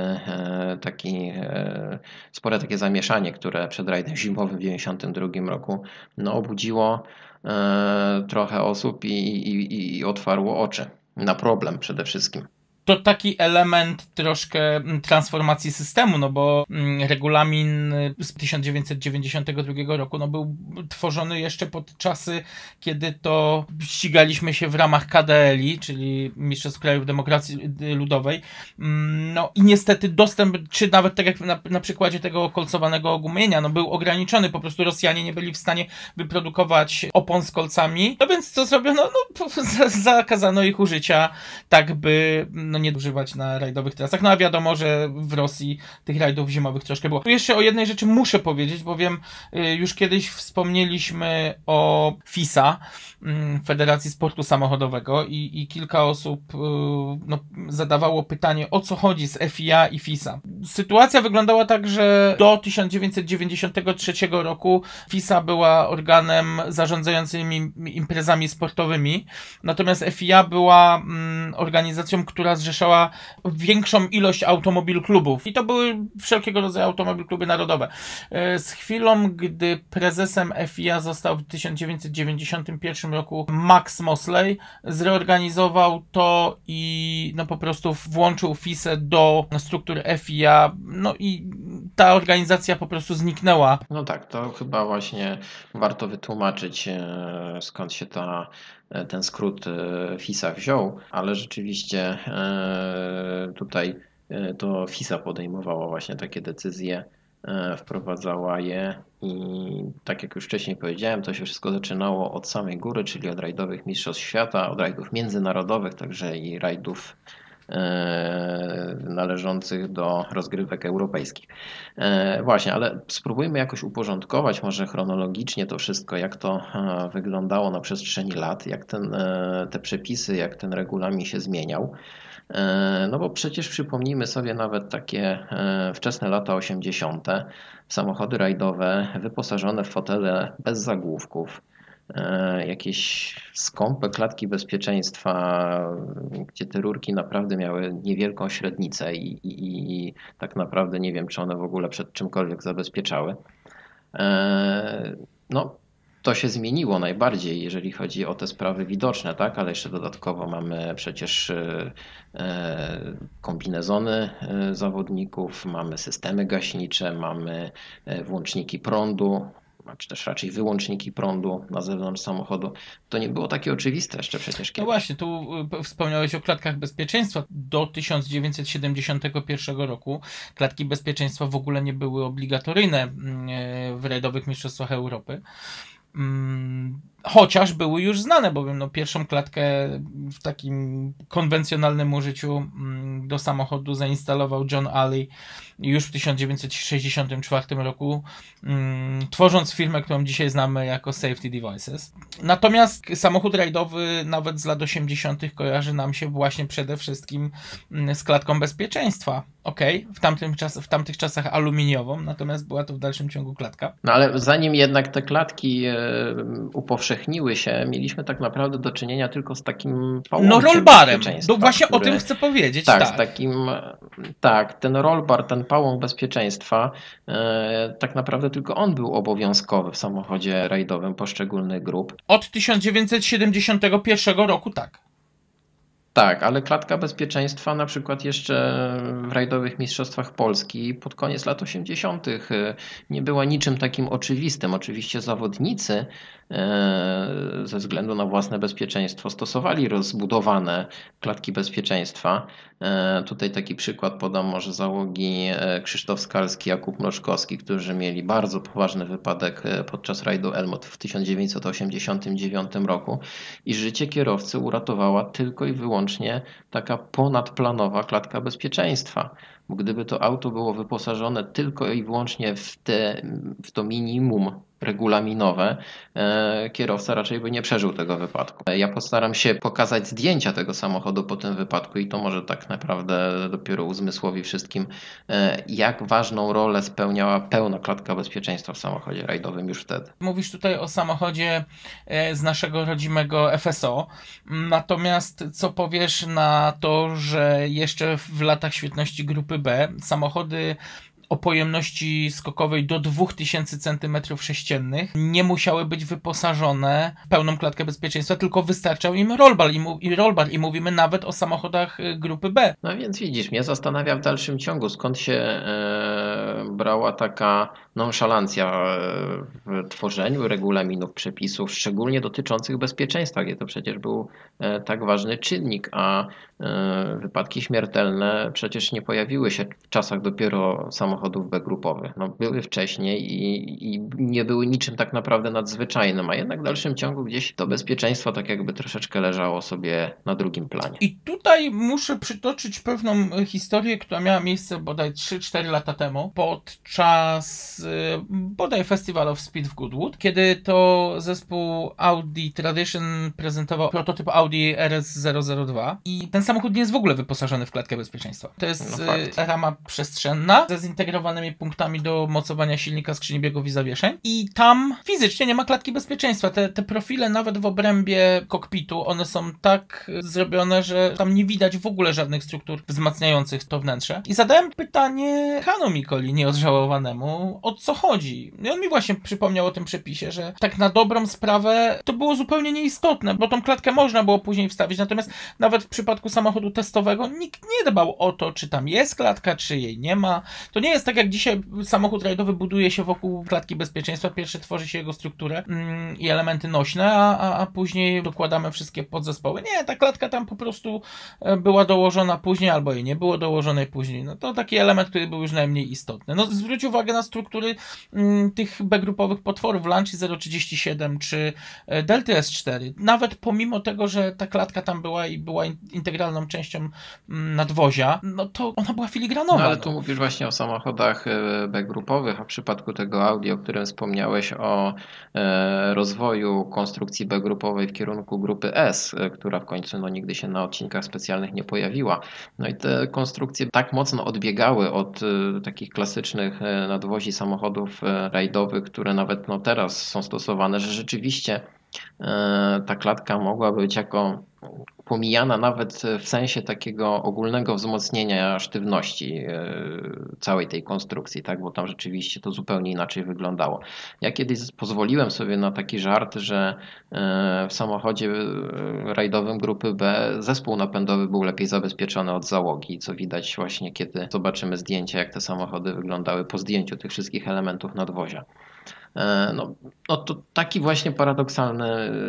spore takie zamieszanie, które przed rajdem zimowym w 1992 roku no, obudziło trochę osób i otwarło oczy na problem przede wszystkim. To taki element troszkę transformacji systemu, no bo regulamin z 1992 roku no był tworzony jeszcze pod czasy, kiedy to ścigaliśmy się w ramach KDL-i, czyli Mistrzostw Krajów Demokracji Ludowej. No i niestety dostęp, czy nawet tak jak na przykładzie tego kolcowanego ogumienia, no był ograniczony, po prostu Rosjanie nie byli w stanie wyprodukować opon z kolcami, no więc co zrobiono? No zakazano ich użycia, tak by no nie używać na rajdowych trasach. No a wiadomo, że w Rosji tych rajdów zimowych troszkę było. Tu jeszcze o jednej rzeczy muszę powiedzieć, bowiem już kiedyś wspomnieliśmy o FISA, Federacji Sportu Samochodowego i kilka osób no, zadawało pytanie, o co chodzi z FIA i FISA. Sytuacja wyglądała tak, że do 1993 roku FISA była organem zarządzającym imprezami sportowymi, natomiast FIA była organizacją, która zrzeszała większą ilość automobil klubów i to były wszelkiego rodzaju automobil kluby narodowe. Z chwilą, gdy prezesem FIA został w 1991 roku Max Mosley, zreorganizował to i no po prostu włączył FISę do struktur FIA, no i ta organizacja po prostu zniknęła. No tak, to chyba właśnie warto wytłumaczyć, skąd się ten skrót FISA wziął, ale rzeczywiście tutaj to FISA podejmowała właśnie takie decyzje, wprowadzała je i tak jak już wcześniej powiedziałem, to się wszystko zaczynało od samej góry, czyli od rajdowych mistrzostw świata, od rajdów międzynarodowych, także i rajdów należących do rozgrywek europejskich. Właśnie, ale spróbujmy jakoś uporządkować może chronologicznie to wszystko, jak to wyglądało na przestrzeni lat, jak te przepisy, jak ten regulamin się zmieniał. No bo przecież przypomnijmy sobie nawet takie wczesne lata 80. Samochody rajdowe wyposażone w fotele bez zagłówków, jakieś skąpe klatki bezpieczeństwa, gdzie te rurki naprawdę miały niewielką średnicę i tak naprawdę nie wiem, czy one w ogóle przed czymkolwiek zabezpieczały. No, to się zmieniło najbardziej, jeżeli chodzi o te sprawy widoczne, tak? Ale jeszcze dodatkowo mamy przecież kombinezony zawodników, mamy systemy gaśnicze, mamy włączniki prądu, czy też raczej wyłączniki prądu na zewnątrz samochodu. To nie było takie oczywiste jeszcze przecież kiedyś. No właśnie, tu wspomniałeś o klatkach bezpieczeństwa. Do 1971 roku klatki bezpieczeństwa w ogóle nie były obligatoryjne w rajdowych mistrzostwach Europy. Chociaż były już znane, bowiem no, pierwszą klatkę w takim konwencjonalnym użyciu do samochodu zainstalował John Alley już w 1964 roku, tworząc firmę, którą dzisiaj znamy jako Safety Devices. Natomiast samochód rajdowy nawet z lat 80. kojarzy nam się właśnie przede wszystkim z klatką bezpieczeństwa. Okej, w tamtych czasach aluminiową, natomiast była to w dalszym ciągu klatka. No ale zanim jednak te klatki upowszechniły się, mieliśmy tak naprawdę do czynienia tylko z takim pałąkiem rollbarem. bezpieczeństwa. No właśnie o tym chcę powiedzieć. Tak, tak. Ten rollbar, ten pałąk bezpieczeństwa, tak naprawdę tylko on był obowiązkowy w samochodzie rajdowym poszczególnych grup. Od 1971 roku tak. Tak, ale klatka bezpieczeństwa na przykład jeszcze w rajdowych mistrzostwach Polski pod koniec lat 80. nie była niczym takim oczywistym. Oczywiście zawodnicy ze względu na własne bezpieczeństwo stosowali rozbudowane klatki bezpieczeństwa. Tutaj taki przykład podam może załogi Krzysztof Skalski, Jakub Mroczkowski, którzy mieli bardzo poważny wypadek podczas rajdu Elmot w 1989 roku i życie kierowcy uratowała tylko i wyłącznie taka ponadplanowa klatka bezpieczeństwa. Bo gdyby to auto było wyposażone tylko i wyłącznie w to minimum regulaminowe, kierowca raczej by nie przeżył tego wypadku. Ja postaram się pokazać zdjęcia tego samochodu po tym wypadku i to może tak naprawdę dopiero uzmysłowi wszystkim, jak ważną rolę spełniała pełna klatka bezpieczeństwa w samochodzie rajdowym już wtedy. Mówisz tutaj o samochodzie z naszego rodzimego FSO, natomiast co powiesz na to, że jeszcze w latach świetności grupy B samochody o pojemności skokowej do 2000 cm3 nie musiały być wyposażone w pełną klatkę bezpieczeństwa, tylko wystarczał im rollbar i mówimy nawet o samochodach grupy B. No więc widzisz, mnie zastanawia w dalszym ciągu, skąd się brała taka nonszalancja w tworzeniu regulaminów, przepisów, szczególnie dotyczących bezpieczeństwa, gdzie to przecież był tak ważny czynnik, a wypadki śmiertelne przecież nie pojawiły się w czasach dopiero samochodów B-grupowych. No, były wcześniej i nie były niczym tak naprawdę nadzwyczajnym, a jednak w dalszym ciągu gdzieś to bezpieczeństwo tak jakby troszeczkę leżało sobie na drugim planie. I tutaj muszę przytoczyć pewną historię, która miała miejsce bodaj 3-4 lata temu podczas bodaj Festival of Speed w Goodwood, kiedy to zespół Audi Tradition prezentował prototyp Audi RS002 i ten samochód nie jest w ogóle wyposażony w klatkę bezpieczeństwa. To jest rama przestrzenna ze zintegrowanymi punktami do mocowania silnika, skrzyni biegów i zawieszeń i tam fizycznie nie ma klatki bezpieczeństwa. Te profile nawet w obrębie kokpitu, one są tak zrobione, że tam nie widać w ogóle żadnych struktur wzmacniających to wnętrze. I zadałem pytanie Hanu Mikoli, nieodżałowanemu, o co chodzi. I on mi właśnie przypomniał o tym przepisie, że tak na dobrą sprawę to było zupełnie nieistotne, bo tą klatkę można było później wstawić, natomiast nawet w przypadku samochodu testowego nikt nie dbał o to, czy tam jest klatka, czy jej nie ma. To nie jest tak, jak dzisiaj samochód rajdowy buduje się wokół klatki bezpieczeństwa, pierwsze tworzy się jego strukturę i elementy nośne, a później dokładamy wszystkie podzespoły. Nie, ta klatka tam po prostu była dołożona później, albo jej nie było dołożonej później. No to taki element, który był już najmniej istotny. No zwróć uwagę na struktury tych B-grupowych potworów, Lancia 037 czy Delty S4. Nawet pomimo tego, że ta klatka tam była i była integralną częścią nadwozia, no to ona była filigranowa. No ale tu mówisz właśnie o samochodach B-grupowych, a w przypadku tego Audi, o którym wspomniałeś, o rozwoju konstrukcji B-grupowej w kierunku grupy S, która w końcu nigdy się na odcinkach specjalnych nie pojawiła. No i te konstrukcje tak mocno odbiegały od takich klasycznych nadwozi samochodów rajdowych, które nawet teraz są stosowane, że rzeczywiście ta klatka mogła być jako pomijana nawet w sensie takiego ogólnego wzmocnienia sztywności całej tej konstrukcji, tak? Bo tam rzeczywiście to zupełnie inaczej wyglądało. Ja kiedyś pozwoliłem sobie na taki żart, że w samochodzie rajdowym grupy B zespół napędowy był lepiej zabezpieczony od załogi, co widać właśnie, kiedy zobaczymy zdjęcia, jak te samochody wyglądały po zdjęciu tych wszystkich elementów nadwozia. No to taki właśnie paradoksalny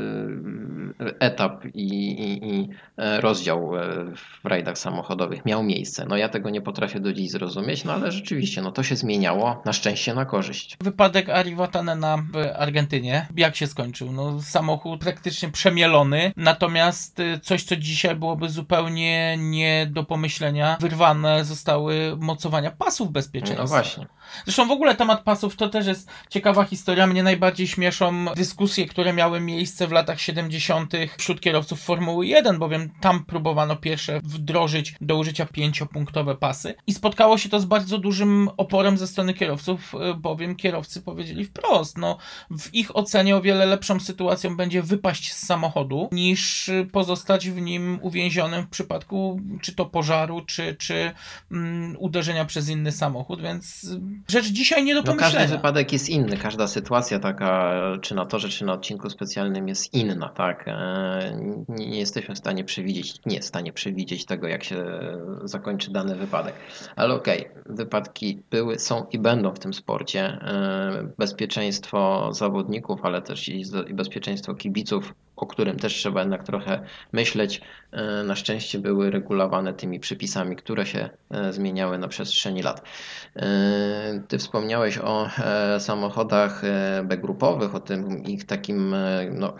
etap i rozdział w rajdach samochodowych miał miejsce. No ja tego nie potrafię do dziś zrozumieć, no ale rzeczywiście to się zmieniało, na szczęście na korzyść. Wypadek Ari Vatanena w Argentynie, jak się skończył? No samochód praktycznie przemielony, natomiast coś, co dzisiaj byłoby zupełnie nie do pomyślenia, wyrwane zostały mocowania pasów bezpieczeństwa. No właśnie. Zresztą w ogóle temat pasów to też jest ciekawa historia. Mnie najbardziej śmieszą dyskusje, które miały miejsce w latach 70. wśród kierowców Formuły 1, bowiem tam próbowano pierwsze wdrożyć do użycia 5-punktowe pasy i spotkało się to z bardzo dużym oporem ze strony kierowców, bowiem kierowcy powiedzieli wprost, w ich ocenie o wiele lepszą sytuacją będzie wypaść z samochodu niż pozostać w nim uwięzionym w przypadku czy to pożaru, czy uderzenia przez inny samochód, więc rzecz dzisiaj nie do pomyślenia. Każdy wypadek jest inny, każda sytuacja taka, czy na torze, czy na odcinku specjalnym jest inna, tak? Nie jesteśmy w stanie przewidzieć tego, jak się zakończy dany wypadek. Ale okej, wypadki były, są i będą w tym sporcie. Bezpieczeństwo zawodników, ale też i bezpieczeństwo kibiców, o którym też trzeba jednak trochę myśleć, na szczęście były regulowane tymi przepisami, które się zmieniały na przestrzeni lat. Ty wspomniałeś o samochodach B-grupowych, o tym ich takim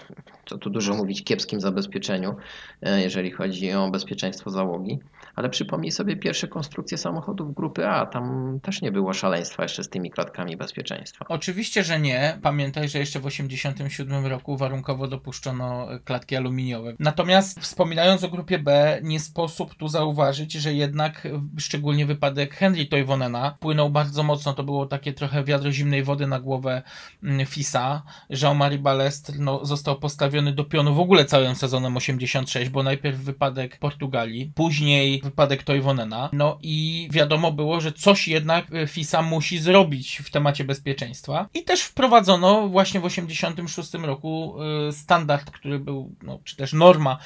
co tu dużo mówić, kiepskim zabezpieczeniu, jeżeli chodzi o bezpieczeństwo załogi. Ale przypomnij sobie pierwsze konstrukcje samochodów grupy A. Tam też nie było szaleństwa jeszcze z tymi klatkami bezpieczeństwa. Oczywiście, że nie. Pamiętaj, że jeszcze w 1987 roku warunkowo dopuszczono klatki aluminiowe. Natomiast wspominając o grupie B, nie sposób tu zauważyć, że jednak szczególnie wypadek Henry Toivonena wpłynął bardzo mocno. To było takie trochę wiadro zimnej wody na głowę FIS-a. Jean-Marie Balestre został postawiony do pionu w ogóle całym sezonem 86, bo najpierw wypadek Portugalii, później wypadek Toivonena. No i wiadomo było, że coś jednak FIS-a musi zrobić w temacie bezpieczeństwa. I też wprowadzono właśnie w 86 roku standard, który był, czy też norma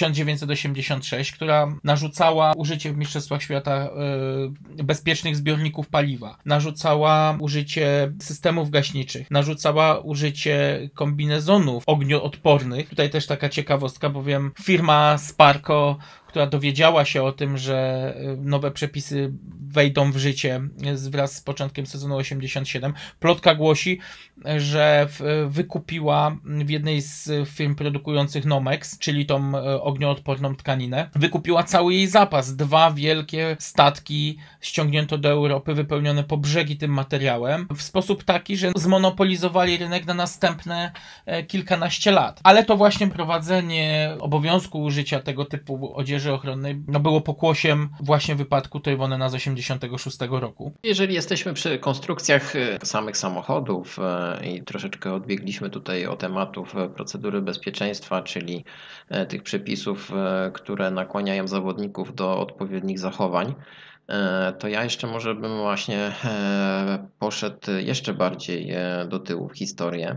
1986, która narzucała użycie w Mistrzostwach Świata bezpiecznych zbiorników paliwa, narzucała użycie systemów gaśniczych, narzucała użycie kombinezonów ognioodpornych. Tutaj też taka ciekawostka, bowiem firma Sparco, która dowiedziała się o tym, że nowe przepisy wejdą w życie wraz z początkiem sezonu 87. Plotka głosi, że wykupiła w jednej z firm produkujących Nomex, czyli tą ognioodporną tkaninę, wykupiła cały jej zapas. 2 wielkie statki ściągnięto do Europy, wypełnione po brzegi tym materiałem, w sposób taki, że zmonopolizowali rynek na następne kilkanaście lat. Ale to właśnie prowadzenie obowiązku użycia tego typu odzieży ochronnej było pokłosiem właśnie wypadku Toivonena z 86 roku. Jeżeli jesteśmy przy konstrukcjach samych samochodów i troszeczkę odbiegliśmy tutaj od tematów procedury bezpieczeństwa, czyli tych przepisów, które nakłaniają zawodników do odpowiednich zachowań, to ja jeszcze może bym właśnie poszedł jeszcze bardziej do tyłu w historię.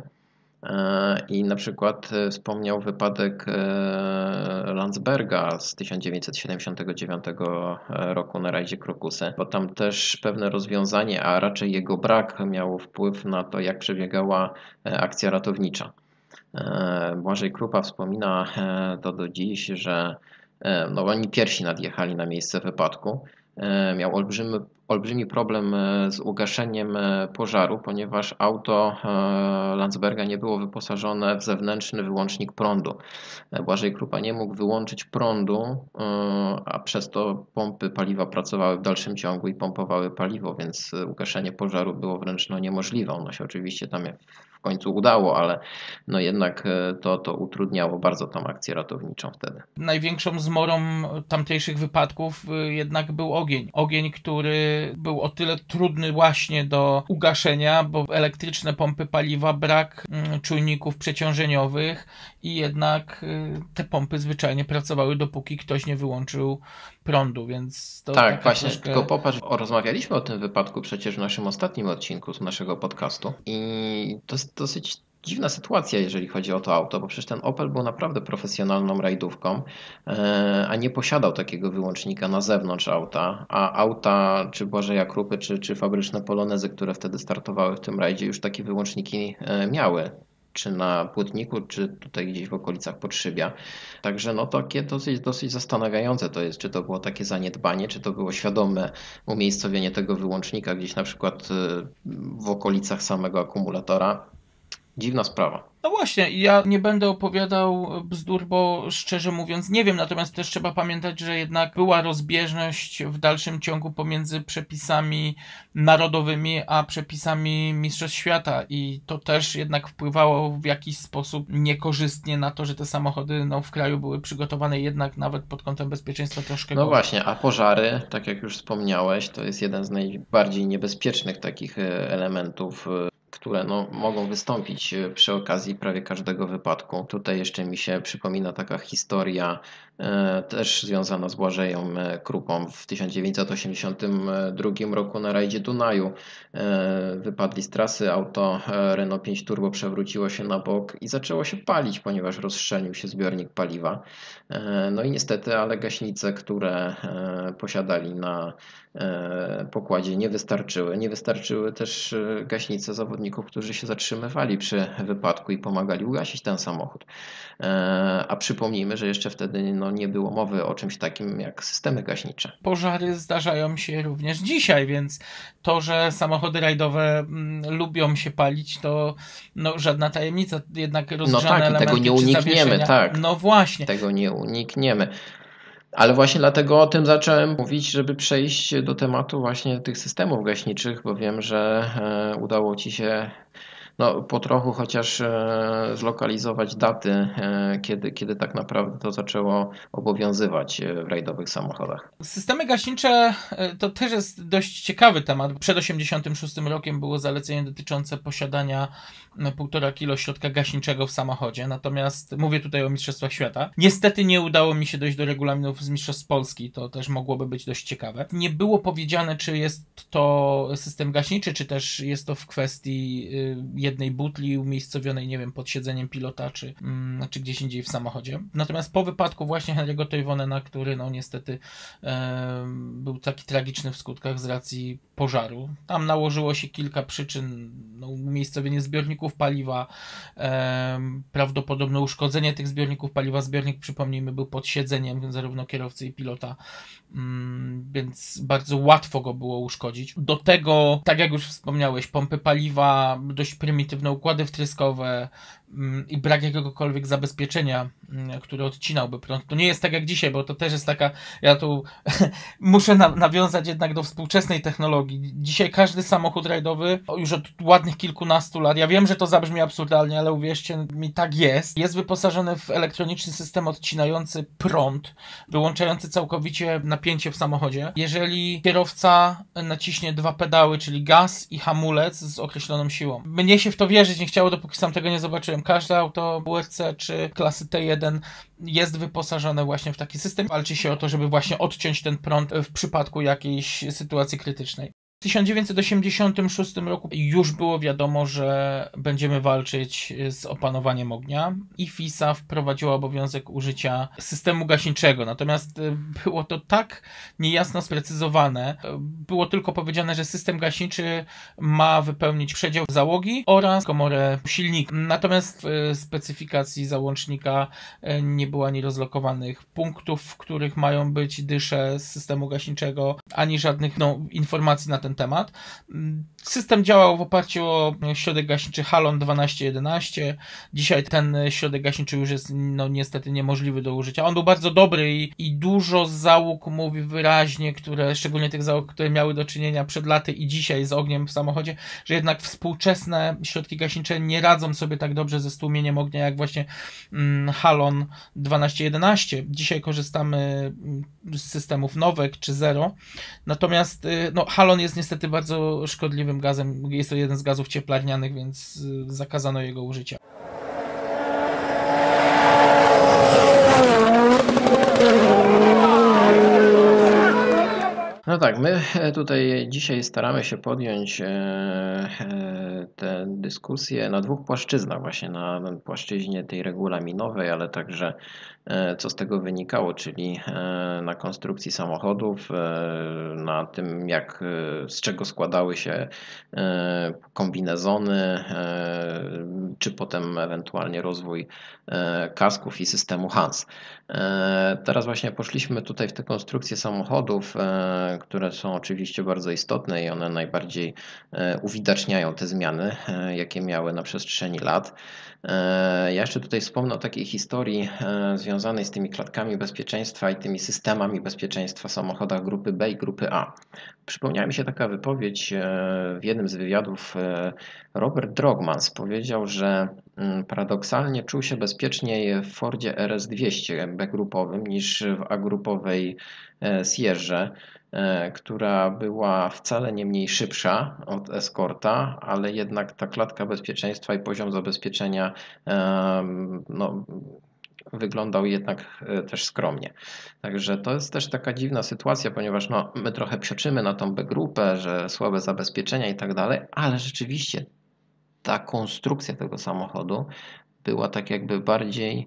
I na przykład wspomniał wypadek Landsberga z 1979 roku na rajdzie Krokusy, bo tam też pewne rozwiązanie, a raczej jego brak miało wpływ na to, jak przebiegała akcja ratownicza. Błażej Krupa wspomina to do dziś, że oni pierwsi nadjechali na miejsce wypadku. Miał olbrzymi problem z ugaszeniem pożaru, ponieważ auto Landsberga nie było wyposażone w zewnętrzny wyłącznik prądu. Błażej Krupa nie mógł wyłączyć prądu, a przez to pompy paliwa pracowały w dalszym ciągu i pompowały paliwo, więc ugaszenie pożaru było wręcz niemożliwe. Ono się oczywiście tam w końcu udało, ale jednak to utrudniało bardzo tą akcję ratowniczą wtedy. Największą zmorą tamtejszych wypadków jednak był ogień. Ogień, który był o tyle trudny właśnie do ugaszenia, bo elektryczne pompy paliwa, brak czujników przeciążeniowych i jednak te pompy zwyczajnie pracowały, dopóki ktoś nie wyłączył prądu, więc to tak, właśnie, tylko popatrz, rozmawialiśmy o tym wypadku przecież w naszym ostatnim odcinku z naszego podcastu i to jest dosyć dziwna sytuacja, jeżeli chodzi o to auto, bo przecież ten Opel był naprawdę profesjonalną rajdówką, a nie posiadał takiego wyłącznika na zewnątrz auta, a auta czy Błażeja Krupy, czy fabryczne Polonezy, które wtedy startowały w tym rajdzie, już takie wyłączniki miały. Czy na płótniku, czy tutaj gdzieś w okolicach Podszybia. Także takie dosyć zastanawiające to jest, czy to było takie zaniedbanie, czy to było świadome umiejscowienie tego wyłącznika gdzieś na przykład w okolicach samego akumulatora. Dziwna sprawa. No właśnie, ja nie będę opowiadał bzdur, bo szczerze mówiąc nie wiem, natomiast też trzeba pamiętać, że jednak była rozbieżność w dalszym ciągu pomiędzy przepisami narodowymi a przepisami Mistrzostw Świata i to też jednak wpływało w jakiś sposób niekorzystnie na to, że te samochody w kraju były przygotowane jednak nawet pod kątem bezpieczeństwa troszkę gorzej. Właśnie, a pożary, tak jak już wspomniałeś, to jest jeden z najbardziej niebezpiecznych takich elementów, które mogą wystąpić przy okazji prawie każdego wypadku. Tutaj jeszcze mi się przypomina taka historia też związana z Błażejem Krupą. W 1982 roku na rajdzie Dunaju wypadli z trasy, auto Renault 5 Turbo przewróciło się na bok i zaczęło się palić, ponieważ rozszczelnił się zbiornik paliwa. No i niestety, ale gaśnice, które posiadali na pokładzie nie wystarczyły. Nie wystarczyły też gaśnice zawodników, którzy się zatrzymywali przy wypadku i pomagali ugasić ten samochód. A przypomnijmy, że jeszcze wtedy nie było mowy o czymś takim jak systemy gaśnicze. Pożary zdarzają się również dzisiaj, więc to, że samochody rajdowe lubią się palić, to żadna tajemnica. Jednak rozgrzane elementy tego nie unikniemy, tak. No właśnie. Tego nie unikniemy. Ale właśnie dlatego o tym zacząłem mówić, żeby przejść do tematu właśnie tych systemów gaśniczych, bo wiem, że udało Ci się po trochu chociaż zlokalizować daty, kiedy tak naprawdę to zaczęło obowiązywać w rajdowych samochodach. Systemy gaśnicze to też jest dość ciekawy temat. Przed 1986 rokiem było zalecenie dotyczące posiadania 1,5 kg środka gaśniczego w samochodzie, natomiast mówię tutaj o Mistrzostwach Świata. Niestety nie udało mi się dojść do regulaminów z Mistrzostw Polski, to też mogłoby być dość ciekawe. Nie było powiedziane, czy jest to system gaśniczy, czy też jest to w kwestii jednej butli umiejscowionej, nie wiem, pod siedzeniem pilota, czy gdzieś indziej w samochodzie. Natomiast po wypadku właśnie Henry'ego Toivonena, który niestety był taki tragiczny w skutkach z racji pożaru. Tam nałożyło się kilka przyczyn, umiejscowienie zbiorników paliwa, prawdopodobne uszkodzenie tych zbiorników paliwa. Zbiornik, przypomnijmy, był pod siedzeniem zarówno kierowcy i pilota, więc bardzo łatwo go było uszkodzić. Do tego, tak jak już wspomniałeś, pompy paliwa, dość prymitywne układy wtryskowe i brak jakiegokolwiek zabezpieczenia, które odcinałby prąd. To nie jest tak jak dzisiaj, bo to też jest taka, ja tu muszę nawiązać jednak do współczesnej technologii. Dzisiaj każdy samochód rajdowy, już od ładnych kilkunastu lat, ja wiem, że to zabrzmi absurdalnie, ale uwierzcie mi, tak jest wyposażony w elektroniczny system odcinający prąd, wyłączający całkowicie napięcie w samochodzie. Jeżeli kierowca naciśnie 2 pedały, czyli gaz i hamulec z określoną siłą. Mnie się w to wierzyć nie chciało, dopóki sam tego nie zobaczyłem. Każde auto WRC czy klasy T1 jest wyposażone właśnie w taki system. Walczy się o to, żeby właśnie odciąć ten prąd w przypadku jakiejś sytuacji krytycznej. W 1986 roku już było wiadomo, że będziemy walczyć z opanowaniem ognia i FISA wprowadziła obowiązek użycia systemu gaśniczego. Natomiast było to tak niejasno sprecyzowane. Było tylko powiedziane, że system gaśniczy ma wypełnić przedział załogi oraz komorę silnika. Natomiast w specyfikacji załącznika nie było ani rozlokowanych punktów, w których mają być dysze z systemu gaśniczego, ani żadnych informacji na ten temat. System działał w oparciu o środek gaśniczy Halon 1211. Dzisiaj ten środek gaśniczy już jest niestety niemożliwy do użycia. On był bardzo dobry i dużo załóg mówi wyraźnie, szczególnie tych załóg, które miały do czynienia przed laty i dzisiaj z ogniem w samochodzie, że jednak współczesne środki gaśnicze nie radzą sobie tak dobrze ze stłumieniem ognia jak właśnie Halon 1211. Dzisiaj korzystamy z systemów Novec czy Zero. Natomiast halon jest niestety bardzo szkodliwym gazem. Jest to jeden z gazów cieplarnianych, więc zakazano jego użycia. No tak, my tutaj dzisiaj staramy się podjąć tę dyskusję na 2 płaszczyznach, właśnie na płaszczyźnie tej regulaminowej, ale także co z tego wynikało, czyli na konstrukcji samochodów, na tym z czego składały się kombinezony, czy potem ewentualnie rozwój kasków i systemu HANS. Teraz właśnie poszliśmy tutaj w te konstrukcje samochodów, które są oczywiście bardzo istotne i one najbardziej uwidaczniają te zmiany, jakie miały na przestrzeni lat. Ja jeszcze tutaj wspomnę o takiej historii związanej z tymi klatkami bezpieczeństwa i tymi systemami bezpieczeństwa w samochodach grupy B i grupy A. Przypomniała mi się taka wypowiedź w jednym z wywiadów. Robert Drogmans powiedział, że paradoksalnie czuł się bezpieczniej w Fordzie RS200 B-grupowym niż w A-grupowej Sierrze, która była wcale nie mniej szybsza od Escorta, ale jednak ta klatka bezpieczeństwa i poziom zabezpieczenia wyglądał jednak też skromnie. Także to jest też taka dziwna sytuacja, ponieważ my trochę psioczymy na tą B-grupę, że słabe zabezpieczenia i tak dalej, ale rzeczywiście ta konstrukcja tego samochodu była tak jakby bardziej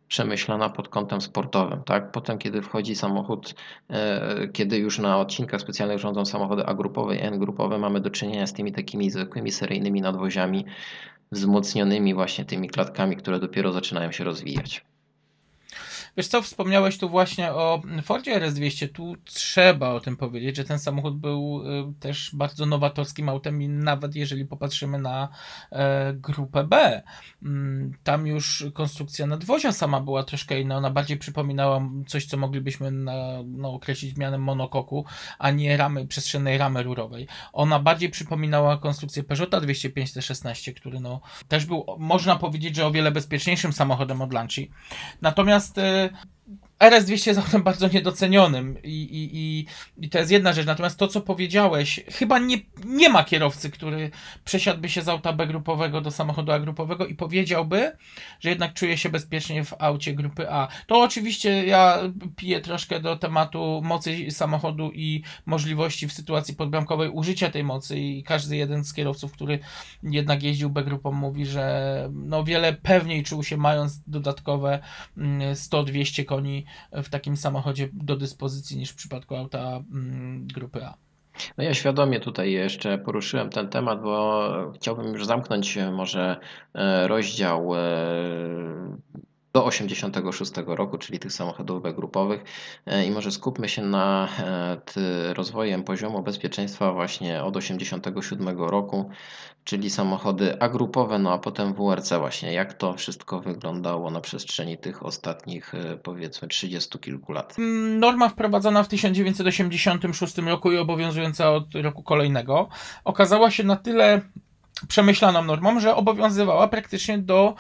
przemyślana pod kątem sportowym, tak? Potem, kiedy wchodzi samochód, kiedy już na odcinkach specjalnych rządzą samochody A-grupowe i N-grupowe, mamy do czynienia z tymi takimi zwykłymi seryjnymi nadwoziami wzmocnionymi właśnie tymi klatkami, które dopiero zaczynają się rozwijać. Wiesz co, wspomniałeś tu właśnie o Fordzie RS200, tu trzeba o tym powiedzieć, że ten samochód był też bardzo nowatorskim autem i nawet jeżeli popatrzymy na grupę B, tam już konstrukcja nadwozia sama była troszkę inna, ona bardziej przypominała coś, co moglibyśmy określić mianem monokoku, a nie przestrzennej ramy rurowej. Ona bardziej przypominała konstrukcję Peugeota 205 T16, który też był, można powiedzieć, że o wiele bezpieczniejszym samochodem od Lancia. Natomiast RS200 jest autem bardzo niedocenionym i to jest jedna rzecz. Natomiast to, co powiedziałeś, chyba nie ma kierowcy, który przesiadłby się z auta B-grupowego do samochodu A-grupowego i powiedziałby, że jednak czuje się bezpiecznie w aucie grupy A. To oczywiście ja piję troszkę do tematu mocy samochodu i możliwości w sytuacji podbramkowej użycia tej mocy i każdy jeden z kierowców, który jednak jeździł B-grupą, mówi, że wiele pewniej czuł się, mając dodatkowe 100-200 koni w takim samochodzie do dyspozycji niż w przypadku auta grupy A. No ja świadomie tutaj jeszcze poruszyłem ten temat, bo chciałbym już zamknąć może rozdział do 86 roku, czyli tych samochodów B-grupowych i może skupmy się nad rozwojem poziomu bezpieczeństwa właśnie od 87 roku, czyli samochody A-grupowe, a potem WRC właśnie. Jak to wszystko wyglądało na przestrzeni tych ostatnich, powiedzmy, 30 kilku lat? Norma wprowadzona w 1986 roku i obowiązująca od roku kolejnego okazała się na tyle przemyślaną normą, że obowiązywała praktycznie do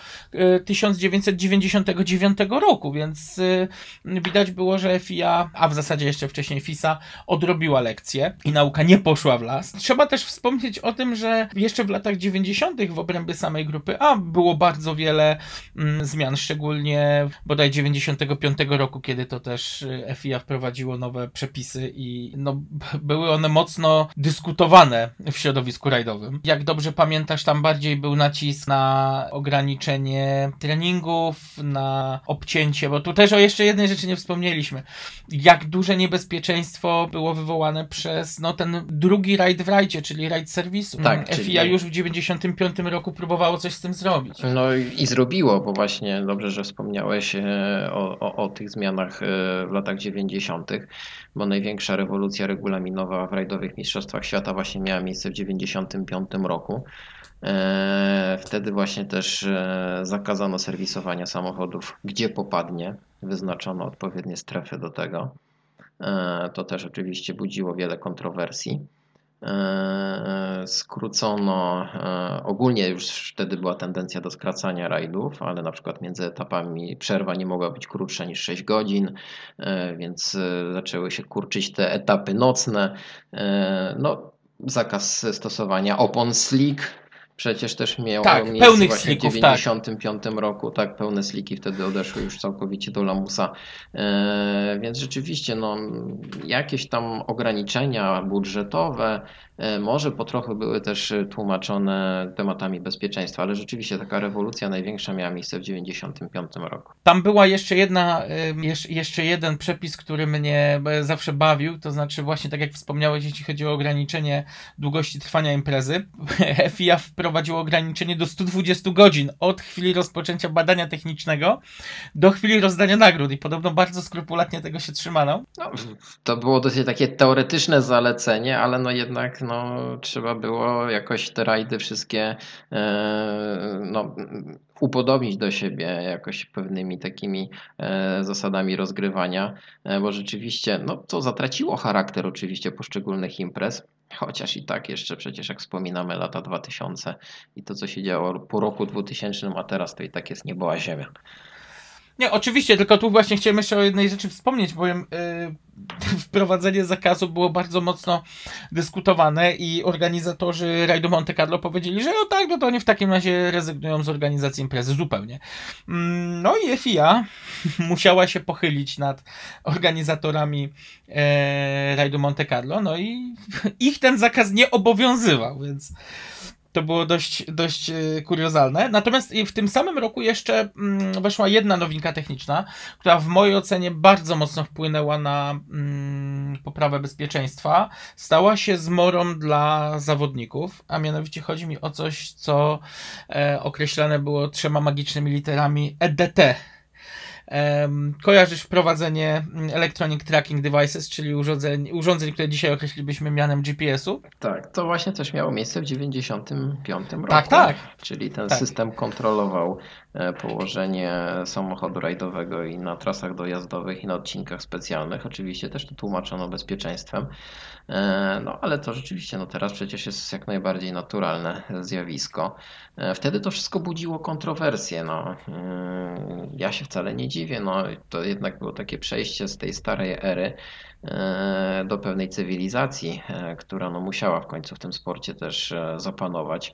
1999 roku, więc widać było, że FIA, a w zasadzie jeszcze wcześniej FISA, odrobiła lekcję i nauka nie poszła w las. Trzeba też wspomnieć o tym, że jeszcze w latach 90. w obrębie samej grupy A było bardzo wiele zmian, szczególnie bodaj 95 roku, kiedy to też FIA wprowadziło nowe przepisy i były one mocno dyskutowane w środowisku rajdowym. Jak dobrze pamiętasz, tam bardziej był nacisk na ograniczenie treningów, na obcięcie, bo tu też o jeszcze jednej rzeczy nie wspomnieliśmy. Jak duże niebezpieczeństwo było wywołane przez ten drugi rajd w rajdzie, czyli rajd serwisu. Tak, FIA już w 95 roku próbowało coś z tym zrobić. No i zrobiło, bo właśnie dobrze, że wspomniałeś o tych zmianach w latach 90., bo największa rewolucja regulaminowa w rajdowych mistrzostwach świata właśnie miała miejsce w 95 roku. Wtedy właśnie też zakazano serwisowania samochodów, gdzie popadnie, wyznaczono odpowiednie strefy do tego. To też oczywiście budziło wiele kontrowersji. Skrócono, ogólnie już wtedy była tendencja do skracania rajdów, ale na przykład między etapami przerwa nie mogła być krótsza niż 6 godzin, więc zaczęły się kurczyć te etapy nocne. Zakaz stosowania opon slick. Przecież też miało miejsce właśnie w 95 roku, tak, pełne sliki wtedy odeszły już całkowicie do lamusa, więc rzeczywiście jakieś tam ograniczenia budżetowe może po trochu były też tłumaczone tematami bezpieczeństwa, ale rzeczywiście taka rewolucja największa miała miejsce w 95 roku. Tam była jeszcze jeden przepis, który mnie zawsze bawił, to znaczy właśnie tak jak wspomniałeś, jeśli chodzi o ograniczenie długości trwania imprezy, FIA wprowadziło ograniczenie do 120 godzin od chwili rozpoczęcia badania technicznego do chwili rozdania nagród i podobno bardzo skrupulatnie tego się trzymano. To było dosyć takie teoretyczne zalecenie, ale jednak trzeba było jakoś te rajdy wszystkie upodobnić do siebie jakoś pewnymi takimi zasadami rozgrywania, bo rzeczywiście to zatraciło charakter oczywiście poszczególnych imprez. Chociaż i tak jeszcze przecież jak wspominamy lata 2000 i to co się działo po roku 2000, a teraz to i tak jest niebo a ziemia. Nie, oczywiście, tylko tu właśnie chciałem jeszcze o jednej rzeczy wspomnieć, bowiem wprowadzenie zakazu było bardzo mocno dyskutowane i organizatorzy rajdu Monte Carlo powiedzieli, że to oni w takim razie rezygnują z organizacji imprezy zupełnie. I FIA musiała się pochylić nad organizatorami rajdu Monte Carlo, i ich ten zakaz nie obowiązywał, więc To było dość kuriozalne. Natomiast w tym samym roku jeszcze weszła jedna nowinka techniczna, która w mojej ocenie bardzo mocno wpłynęła na poprawę bezpieczeństwa. Stała się zmorą dla zawodników, a mianowicie chodzi mi o coś, co określane było 3 magicznymi literami EDT. Kojarzysz wprowadzenie Electronic Tracking Devices, czyli urządzeń, które dzisiaj określilibyśmy mianem GPS-u? Tak, to właśnie też miało miejsce w 1995 roku. Tak. Czyli ten system kontrolował położenie samochodu rajdowego i na trasach dojazdowych i na odcinkach specjalnych. Oczywiście też to tłumaczono bezpieczeństwem. No ale to rzeczywiście teraz przecież jest jak najbardziej naturalne zjawisko. Wtedy to wszystko budziło kontrowersje. Ja się wcale nie dziwię. To jednak było takie przejście z tej starej ery do pewnej cywilizacji, która musiała w końcu w tym sporcie też zapanować.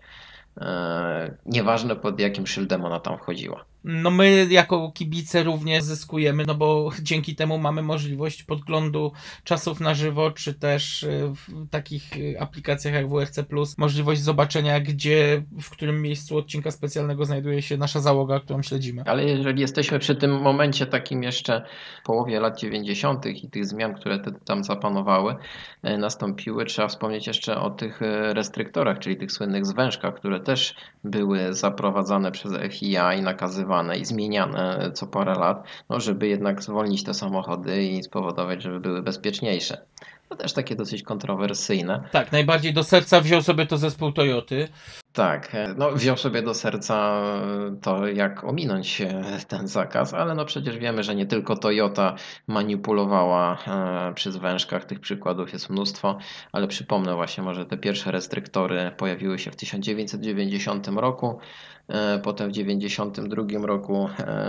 Nieważne pod jakim szyldem ona tam wchodziła. My jako kibice również zyskujemy, bo dzięki temu mamy możliwość podglądu czasów na żywo, czy też w takich aplikacjach jak WRC+, możliwość zobaczenia, w którym miejscu odcinka specjalnego znajduje się nasza załoga, którą śledzimy. Ale jeżeli jesteśmy przy tym momencie takim jeszcze w połowie lat 90. i tych zmian, które tam zapanowały, nastąpiły, trzeba wspomnieć jeszcze o tych restryktorach, czyli tych słynnych zwężkach, które też były zaprowadzane przez FIA i nakazywane i zmieniane co parę lat, żeby jednak zwolnić te samochody i spowodować, żeby były bezpieczniejsze. To też takie dosyć kontrowersyjne. Tak, najbardziej do serca wziął sobie to zespół Toyoty. Tak, wziął sobie do serca to, jak ominąć ten zakaz, ale przecież wiemy, że nie tylko Toyota manipulowała przy zwężkach, tych przykładów jest mnóstwo, ale przypomnę właśnie, może te pierwsze restryktory pojawiły się w 1990 roku, potem w 1992 roku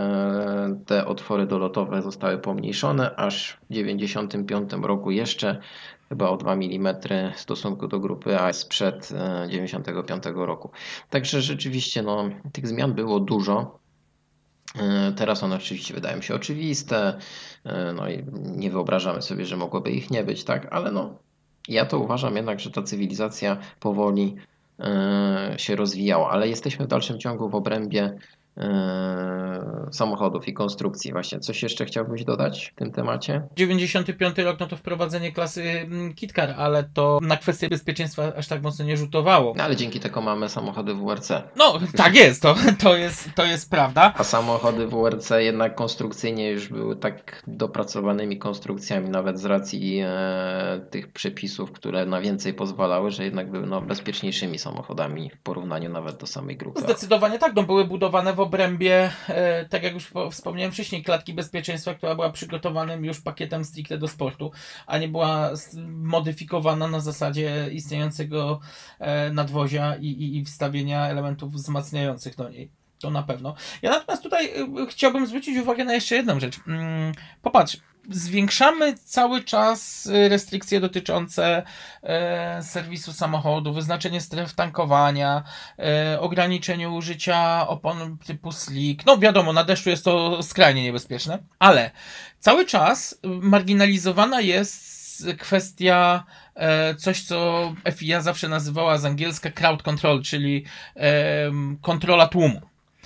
te otwory dolotowe zostały pomniejszone, aż w 1995 roku jeszcze chyba o 2 mm w stosunku do grupy A sprzed 1995 roku. Także rzeczywiście tych zmian było dużo. Teraz one oczywiście wydają się oczywiste, i nie wyobrażamy sobie, że mogłoby ich nie być, tak? Ale ja to uważam jednak, że ta cywilizacja powoli się rozwijała, ale jesteśmy w dalszym ciągu w obrębie samochodów i konstrukcji. Właśnie coś jeszcze chciałbyś dodać w tym temacie? 95 rok to wprowadzenie klasy Kit Car, ale to na kwestię bezpieczeństwa aż tak mocno nie rzutowało. Ale dzięki temu mamy samochody WRC. Tak jest, to jest prawda. A samochody WRC jednak konstrukcyjnie już były tak dopracowanymi konstrukcjami, nawet z racji tych przepisów, które na więcej pozwalały, że jednak były bezpieczniejszymi samochodami w porównaniu nawet do samej grupy. Zdecydowanie tak, były budowane w obrębie, tak jak już wspomniałem wcześniej, klatki bezpieczeństwa, która była przygotowanym już pakietem stricte do sportu, a nie była modyfikowana na zasadzie istniejącego nadwozia i wstawienia elementów wzmacniających do niej. To na pewno. Ja natomiast tutaj chciałbym zwrócić uwagę na jeszcze jedną rzecz. Popatrz, zwiększamy cały czas restrykcje dotyczące serwisu samochodu, wyznaczenie stref tankowania, ograniczenie użycia opon typu slick. Wiadomo, na deszczu jest to skrajnie niebezpieczne, ale cały czas marginalizowana jest kwestia coś, co FIA zawsze nazywała z angielska crowd control, czyli kontrola tłumu.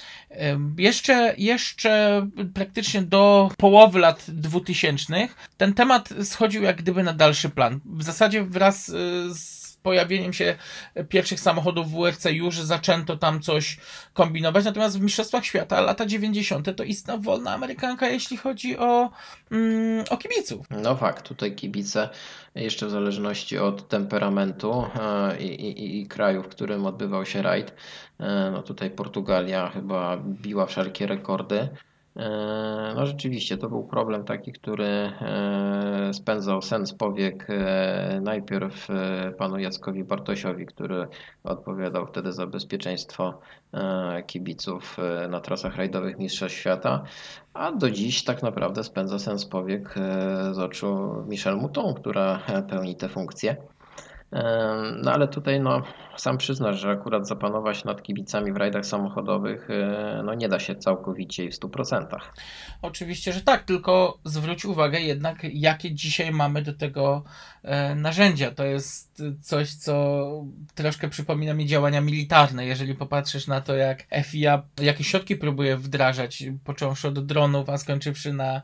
Jeszcze praktycznie do połowy lat 2000 ten temat schodził jak gdyby na dalszy plan. W zasadzie wraz z pojawieniem się pierwszych samochodów WRC już zaczęto tam coś kombinować, natomiast w Mistrzostwach Świata lata 90. to istna wolna amerykanka, jeśli chodzi o kibiców. Fakt, tutaj kibice jeszcze w zależności od temperamentu i kraju, w którym odbywał się rajd, tutaj Portugalia chyba biła wszelkie rekordy. Rzeczywiście to był problem taki, który spędzał sen z powiek najpierw panu Jackowi Bartosiowi, który odpowiadał wtedy za bezpieczeństwo kibiców na trasach rajdowych Mistrzostw Świata, a do dziś tak naprawdę spędza sen z powiek z oczu Michelle Mouton, która pełni tę funkcję. Ale tutaj sam przyznasz, że akurat zapanować nad kibicami w rajdach samochodowych no nie da się całkowicie i w 100%. Oczywiście, że tak, tylko zwróć uwagę jednak, jakie dzisiaj mamy do tego narzędzia. To jest coś, co troszkę przypomina mi działania militarne. Jeżeli popatrzysz na to, jak FIA jakie środki próbuje wdrażać, począwszy od dronów, a skończywszy na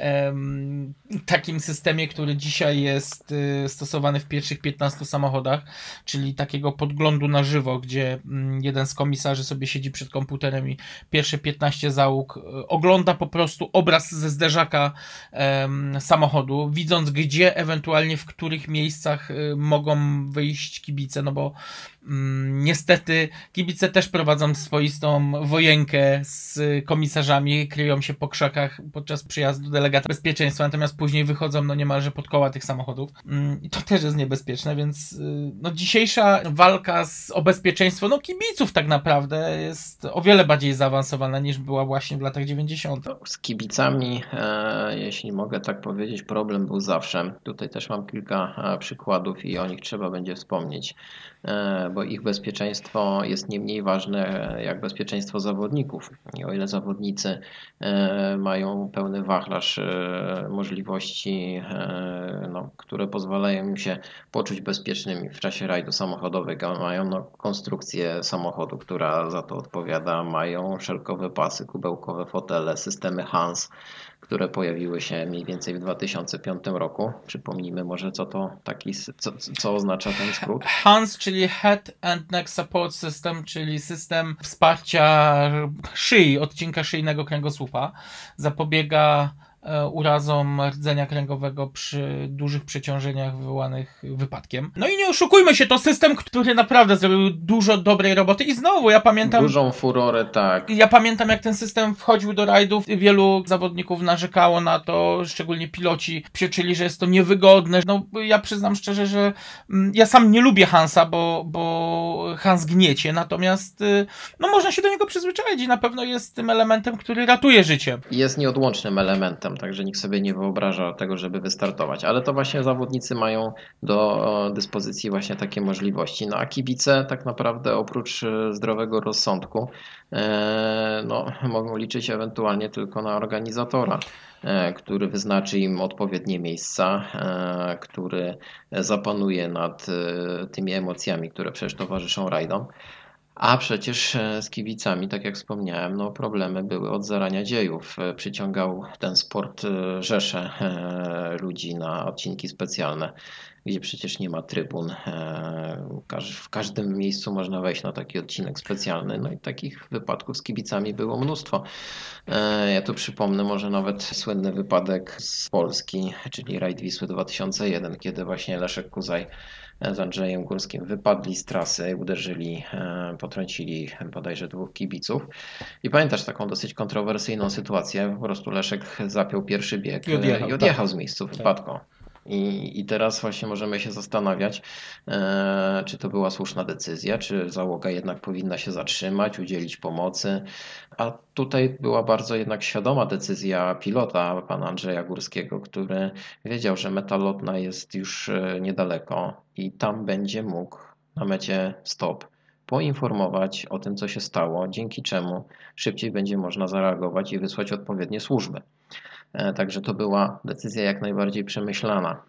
takim systemie, który dzisiaj jest stosowany w pierwszych 15 samochodach, czyli takiego podglądu na żywo, gdzie jeden z komisarzy sobie siedzi przed komputerem i pierwsze 15 załóg ogląda po prostu obraz ze zderzaka samochodu, widząc gdzie ewentualnie w których miejscach mogą wyjść kibice, no bo niestety kibice też prowadzą swoistą wojenkę z komisarzami, kryją się po krzakach podczas przyjazdu delegata bezpieczeństwa, natomiast później wychodzą no niemalże pod koła tych samochodów i to też jest niebezpieczne, więc no dzisiejsza walka o bezpieczeństwo no kibiców tak naprawdę jest o wiele bardziej zaawansowana niż była właśnie w latach 90. Z kibicami, jeśli mogę tak powiedzieć, problem był zawsze. Tutaj też mam kilka przykładów i o nich trzeba będzie wspomnieć, bo ich bezpieczeństwo jest nie mniej ważne jak bezpieczeństwo zawodników. I o ile zawodnicy mają pełny wachlarz możliwości, no, które pozwalają im się poczuć bezpiecznymi w czasie rajdu samochodowego, mają no, konstrukcję samochodu, która za to odpowiada, mają szelkowe pasy, kubełkowe fotele, systemy HANS, które pojawiły się mniej więcej w 2005 roku. Przypomnijmy może, co oznacza ten skrót. HANS, czyli Head and Neck Support System, czyli system wsparcia szyi, odcinka szyjnego kręgosłupa. Zapobiega urazom rdzenia kręgowego przy dużych przeciążeniach wywołanych wypadkiem. No i nie oszukujmy się, to system, który naprawdę zrobił dużo dobrej roboty i znowu ja pamiętam... Dużą furorę, tak. Ja pamiętam, jak ten system wchodził do rajdów, wielu zawodników narzekało na to, szczególnie piloci pieczyli, że jest to niewygodne. No ja przyznam szczerze, że ja sam nie lubię Hansa, bo Hans gniecie, natomiast no można się do niego przyzwyczaić i na pewno jest tym elementem, który ratuje życie. Jest nieodłącznym elementem, także nikt sobie nie wyobraża tego, żeby wystartować, ale to właśnie zawodnicy mają do dyspozycji właśnie takie możliwości. No a kibice tak naprawdę oprócz zdrowego rozsądku no, mogą liczyć ewentualnie tylko na organizatora, który wyznaczy im odpowiednie miejsca, który zapanuje nad tymi emocjami, które przecież towarzyszą rajdom. A przecież z kibicami, tak jak wspomniałem, no problemy były od zarania dziejów. Przyciągał ten sport rzesze ludzi na odcinki specjalne, gdzie przecież nie ma trybun. W każdym miejscu można wejść na taki odcinek specjalny. No i takich wypadków z kibicami było mnóstwo. Ja tu przypomnę może nawet słynny wypadek z Polski, czyli rajd Wisły 2001, kiedy właśnie Leszek Kuzaj z Andrzejem Górskim wypadli z trasy, uderzyli, potrącili bodajże 2 kibiców. I pamiętasz taką dosyć kontrowersyjną sytuację, po prostu Leszek zapiął pierwszy bieg i odjechał z miejsca wypadku. I teraz właśnie możemy się zastanawiać, czy to była słuszna decyzja, czy załoga jednak powinna się zatrzymać, udzielić pomocy. A tutaj była bardzo jednak świadoma decyzja pilota, pana Andrzeja Górskiego, który wiedział, że meta lotna jest już niedaleko i tam będzie mógł na mecie stop poinformować o tym, co się stało, dzięki czemu szybciej będzie można zareagować i wysłać odpowiednie służby. Także to była decyzja jak najbardziej przemyślana.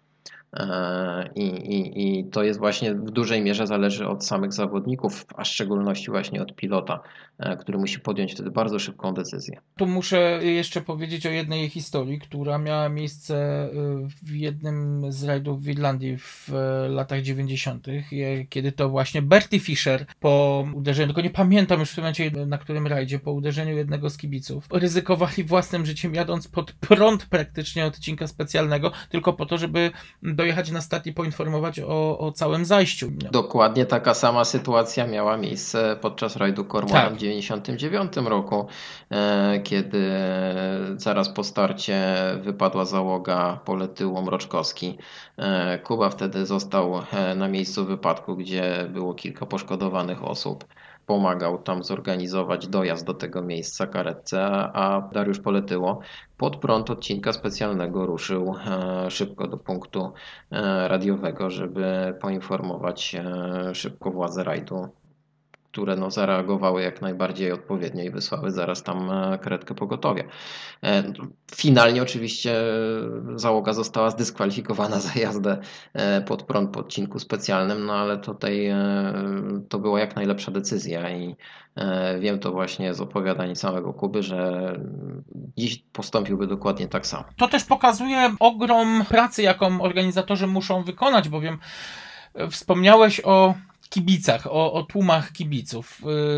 I to jest właśnie w dużej mierze zależy od samych zawodników, a w szczególności właśnie od pilota, który musi podjąć wtedy bardzo szybką decyzję. Tu muszę jeszcze powiedzieć o jednej historii, która miała miejsce w jednym z rajdów w Irlandii w latach 90., kiedy to właśnie Bertie Fischer po uderzeniu, tylko nie pamiętam już w tym momencie na którym rajdzie, po uderzeniu jednego z kibiców, ryzykowali własnym życiem jadąc pod prąd praktycznie odcinka specjalnego, tylko po to, żeby dojechać na start i poinformować o całym zajściu. Dokładnie taka sama sytuacja miała miejsce podczas rajdu Cormoran w 1999 roku, kiedy zaraz po starcie wypadła załoga Poletyłu Mroczkowski. Kuba wtedy został na miejscu wypadku, gdzie było kilka poszkodowanych osób. pomagał tam zorganizować dojazd do tego miejsca karetce, a Dariusz Poletyło pod prąd odcinka specjalnego ruszył szybko do punktu radiowego, żeby poinformować szybko władze rajdu, które no zareagowały jak najbardziej odpowiednio i wysłały zaraz tam karetkę pogotowia. Finalnie oczywiście załoga została zdyskwalifikowana za jazdę pod prąd po odcinku specjalnym, no ale tutaj to była jak najlepsza decyzja i wiem to właśnie z opowiadań samego Kuby, że dziś postąpiłby dokładnie tak samo. To też pokazuje ogrom pracy, jaką organizatorzy muszą wykonać, bowiem wspomniałeś o kibicach, o tłumach kibiców.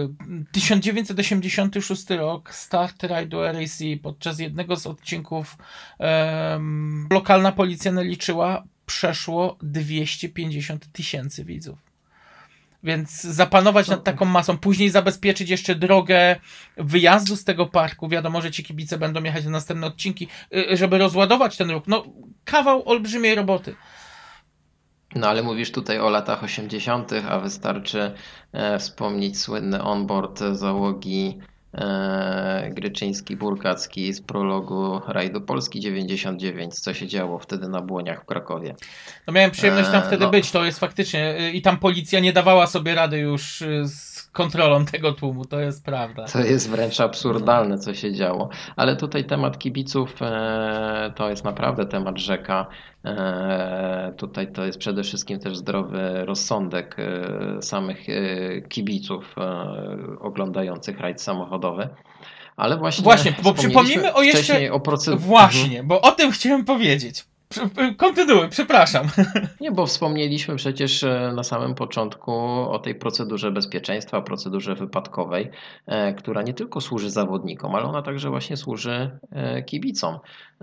1986 rok, start rajdu RAC, podczas jednego z odcinków lokalna policja naliczyła przeszło 250 000 widzów. Więc zapanować nad taką masą, później zabezpieczyć jeszcze drogę wyjazdu z tego parku. Wiadomo, że ci kibice będą jechać na następne odcinki, żeby rozładować ten ruch. No, kawał olbrzymiej roboty. No ale mówisz tutaj o latach 80., a wystarczy wspomnieć słynny onboard załogi Gryczyński-Burkacki z prologu rajdu Polski 99, co się działo wtedy na Błoniach w Krakowie. No miałem przyjemność tam wtedy być, to jest faktycznie, i tam policja nie dawała sobie rady już z kontrolą tego tłumu, to jest prawda. To jest wręcz absurdalne, co się działo. Ale tutaj temat kibiców to jest naprawdę temat rzeka. Tutaj to jest przede wszystkim też zdrowy rozsądek samych kibiców oglądających rajd samochodowy. Ale właśnie bo przypomnijmy o jeszcze... o procedurze. Właśnie, bo o tym chciałem powiedzieć. Kontynuuj, przepraszam. Nie, bo wspomnieliśmy przecież na samym początku o tej procedurze bezpieczeństwa, procedurze wypadkowej, która nie tylko służy zawodnikom, ale ona także właśnie służy kibicom.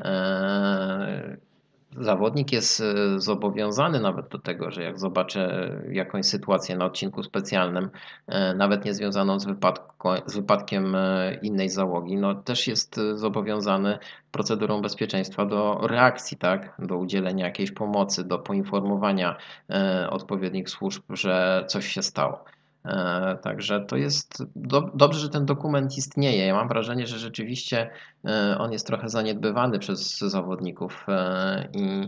Zawodnik jest zobowiązany nawet do tego, że jak zobaczy jakąś sytuację na odcinku specjalnym, nawet nie związaną z wypadkiem innej załogi, no też jest zobowiązany procedurą bezpieczeństwa do reakcji, tak? Do udzielenia jakiejś pomocy, do poinformowania odpowiednich służb, że coś się stało. Także to jest dobrze, że ten dokument istnieje. Ja mam wrażenie, że rzeczywiście on jest trochę zaniedbywany przez zawodników i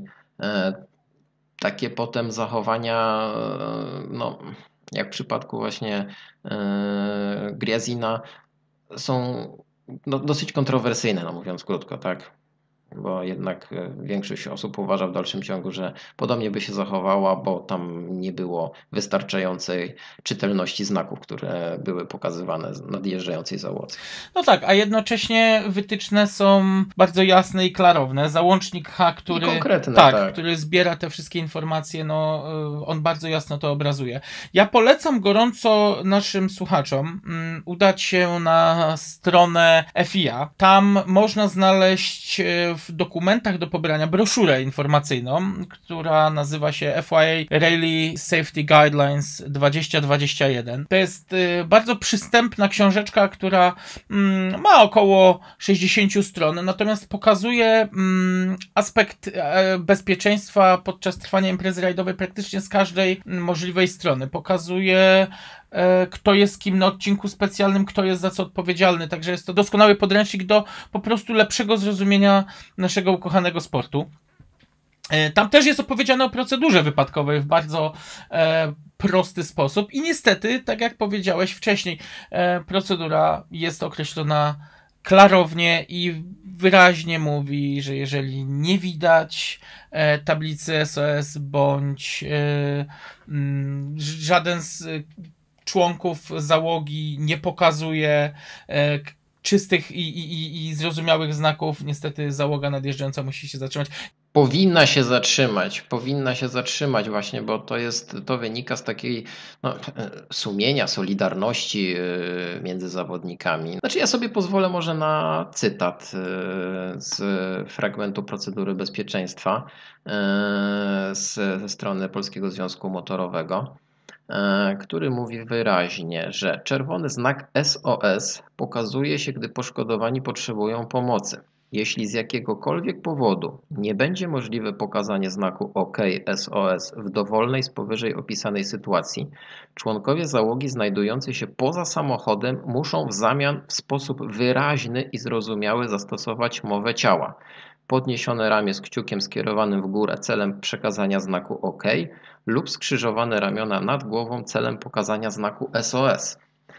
takie potem zachowania, no, jak w przypadku właśnie Griazina, są no, dosyć kontrowersyjne, no, mówiąc krótko, tak? Bo jednak większość osób uważa w dalszym ciągu, że podobnie by się zachowała, bo tam nie było wystarczającej czytelności znaków, które były pokazywane nadjeżdżającej załodze. No tak, a jednocześnie wytyczne są bardzo jasne i klarowne. Załącznik H, który, który zbiera te wszystkie informacje, no, on bardzo jasno to obrazuje. Ja polecam gorąco naszym słuchaczom udać się na stronę FIA. Tam można znaleźć w dokumentach do pobrania broszurę informacyjną, która nazywa się FIA Rally Safety Guidelines 2021. To jest bardzo przystępna książeczka, która ma około 60 stron, natomiast pokazuje aspekt bezpieczeństwa podczas trwania imprezy rajdowej praktycznie z każdej możliwej strony. Pokazuje, kto jest kim na odcinku specjalnym, kto jest za co odpowiedzialny. Także jest to doskonały podręcznik do po prostu lepszego zrozumienia naszego ukochanego sportu. Tam też jest opowiedziane o procedurze wypadkowej w bardzo prosty sposób i niestety, tak jak powiedziałeś wcześniej, procedura jest określona klarownie i wyraźnie mówi, że jeżeli nie widać tablicy SOS bądź żaden z członków załogi nie pokazuje czystych i zrozumiałych znaków, niestety załoga nadjeżdżająca musi się zatrzymać. Powinna się zatrzymać właśnie, bo to wynika z takiej sumienia, solidarności między zawodnikami. Znaczy ja sobie pozwolę może na cytat z fragmentu procedury bezpieczeństwa ze strony Polskiego Związku Motorowego, który mówi wyraźnie, że czerwony znak SOS pokazuje się, gdy poszkodowani potrzebują pomocy. Jeśli z jakiegokolwiek powodu nie będzie możliwe pokazanie znaku OK SOS w dowolnej z powyżej opisanej sytuacji, członkowie załogi znajdujący się poza samochodem muszą w zamian w sposób wyraźny i zrozumiały zastosować mowę ciała. Podniesione ramię z kciukiem skierowanym w górę celem przekazania znaku OK lub skrzyżowane ramiona nad głową celem pokazania znaku SOS.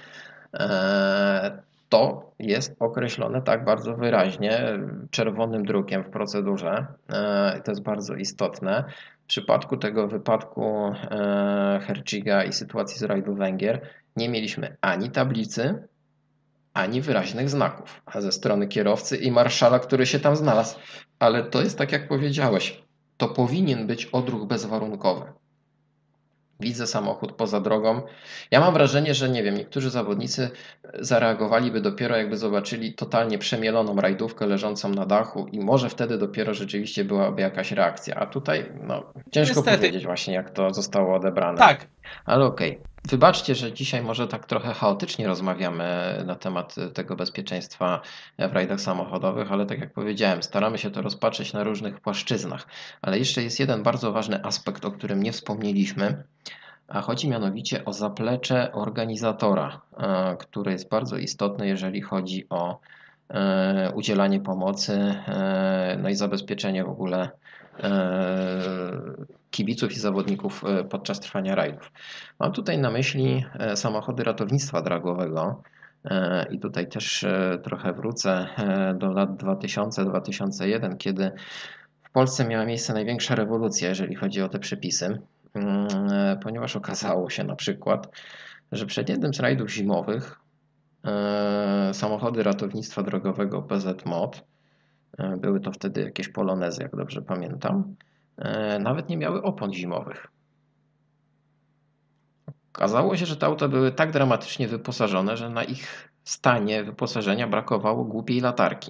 To jest określone tak bardzo wyraźnie czerwonym drukiem w procedurze. To jest bardzo istotne. W przypadku tego wypadku Herciga i sytuacji z rajdu Węgier nie mieliśmy ani tablicy, ani wyraźnych znaków, a ze strony kierowcy i marszala, który się tam znalazł. Ale to jest tak, jak powiedziałeś, to powinien być odruch bezwarunkowy. Widzę samochód poza drogą. Ja mam wrażenie, że nie wiem, niektórzy zawodnicy zareagowaliby dopiero jakby zobaczyli totalnie przemieloną rajdówkę leżącą na dachu i może wtedy dopiero rzeczywiście byłaby jakaś reakcja. A tutaj ciężko Niestety powiedzieć właśnie, jak to zostało odebrane. Tak. Ale okej. Wybaczcie, że dzisiaj może tak trochę chaotycznie rozmawiamy na temat tego bezpieczeństwa w rajdach samochodowych, ale tak jak powiedziałem, staramy się to rozpatrzeć na różnych płaszczyznach. Ale jeszcze jest jeden bardzo ważny aspekt, o którym nie wspomnieliśmy, a chodzi mianowicie o zaplecze organizatora, które jest bardzo istotne, jeżeli chodzi o udzielanie pomocy, no i zabezpieczenie w ogóle kibiców i zawodników podczas trwania rajdów. Mam tutaj na myśli samochody ratownictwa drogowego i tutaj też trochę wrócę do lat 2000-2001, kiedy w Polsce miała miejsce największa rewolucja, jeżeli chodzi o te przepisy, ponieważ okazało się na przykład, że przed jednym z rajdów zimowych samochody ratownictwa drogowego PZ Mod, były to wtedy jakieś polonezy, jak dobrze pamiętam, nawet nie miały opon zimowych. Okazało się, że te auta były tak dramatycznie wyposażone, że na ich stanie wyposażenia brakowało głupiej latarki.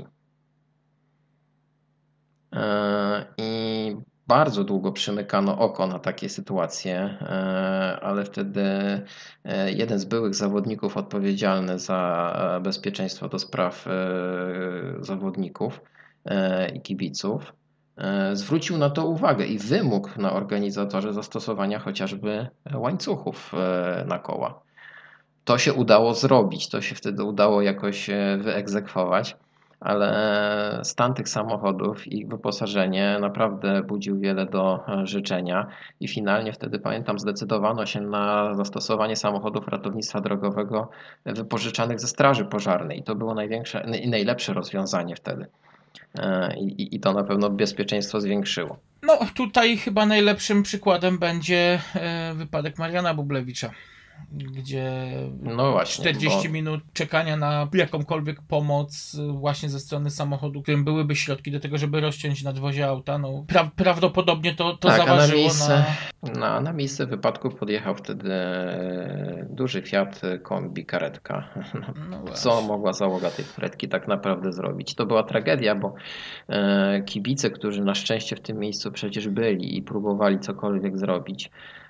I bardzo długo przymykano oko na takie sytuacje, ale wtedy jeden z byłych zawodników odpowiedzialny za bezpieczeństwo do spraw zawodników i kibiców zwrócił na to uwagę i wymógł na organizatorze zastosowania chociażby łańcuchów na koła. To się udało zrobić, to się wtedy udało jakoś wyegzekwować, ale stan tych samochodów i ich wyposażenie naprawdę budził wiele do życzenia i finalnie wtedy, pamiętam, zdecydowano się na zastosowanie samochodów ratownictwa drogowego wypożyczanych ze straży pożarnej. I to było największe i najlepsze rozwiązanie wtedy. I to na pewno bezpieczeństwo zwiększyło. No tutaj chyba najlepszym przykładem będzie wypadek Mariana Bublewicza, gdzie no właśnie, 40 minut czekania na jakąkolwiek pomoc właśnie ze strony samochodu, którym byłyby środki do tego, żeby rozciąć nadwozie auta. No, prawdopodobnie to tak, zaważyło na miejsce wypadku podjechał wtedy duży Fiat Kombi karetka. No co mogła załoga tej karetki tak naprawdę zrobić? To była tragedia, bo kibice, którzy na szczęście w tym miejscu przecież byli i próbowali cokolwiek zrobić,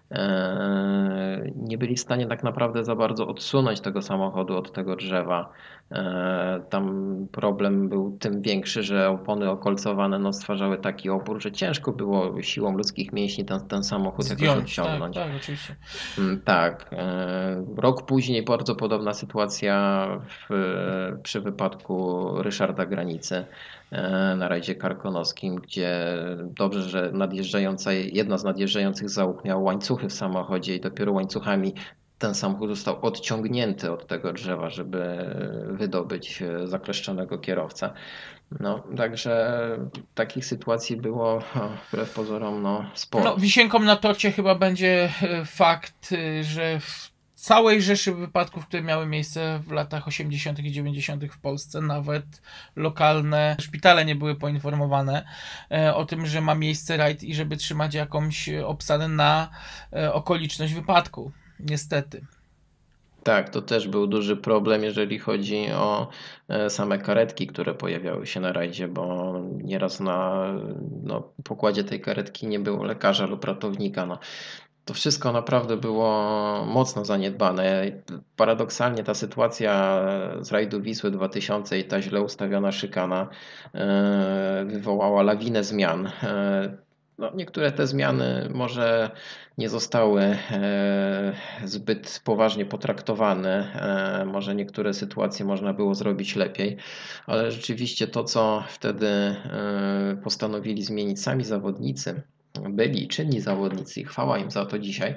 nie byli w stanie tak naprawdę za bardzo odsunąć tego samochodu od tego drzewa. Tam problem był tym większy, że opony okolcowane stwarzały taki opór, że ciężko było siłą ludzkich mięśni ten samochód jakoś odciągnąć. Tak, oczywiście. Tak. Rok później bardzo podobna sytuacja przy wypadku Ryszarda Granicy na rajdzie karkonoskim, gdzie dobrze, że jedna z nadjeżdżających załóg miała łańcuchy w samochodzie i dopiero łańcuchami ten samochód został odciągnięty od tego drzewa, żeby wydobyć zakleszczonego kierowcę. Także takich sytuacji było wbrew pozorom sporo. Wisienką na torcie chyba będzie fakt, że w całej rzeszy wypadków, które miały miejsce w latach 80. i 90. w Polsce, nawet lokalne szpitale nie były poinformowane o tym, że ma miejsce rajd i żeby trzymać jakąś obsadę na okoliczność wypadku. Niestety. Tak, to też był duży problem, jeżeli chodzi o same karetki, które pojawiały się na rajdzie, bo nieraz na pokładzie tej karetki nie było lekarza lub ratownika. To wszystko naprawdę było mocno zaniedbane. Paradoksalnie ta sytuacja z rajdu Wisły 2000 i ta źle ustawiona szykana wywołała lawinę zmian. No, niektóre te zmiany może nie zostały zbyt poważnie potraktowane, może niektóre sytuacje można było zrobić lepiej, ale rzeczywiście to, co wtedy postanowili zmienić sami zawodnicy, byli i czynni zawodnicy, i chwała im za to dzisiaj,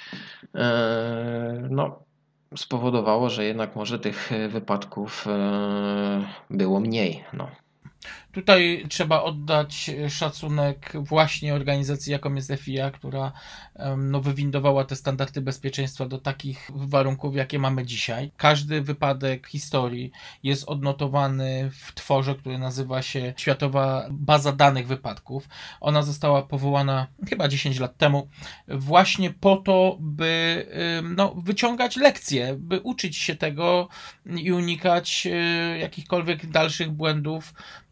no, spowodowało, że jednak może tych wypadków było mniej. No. Tutaj trzeba oddać szacunek właśnie organizacji, jaką jest FIA, która wywindowała te standardy bezpieczeństwa do takich warunków, jakie mamy dzisiaj. Każdy wypadek w historii jest odnotowany w tworze, który nazywa się Światowa Baza Danych Wypadków. Ona została powołana chyba 10 lat temu właśnie po to, by wyciągać lekcje, by uczyć się tego i unikać jakichkolwiek dalszych błędów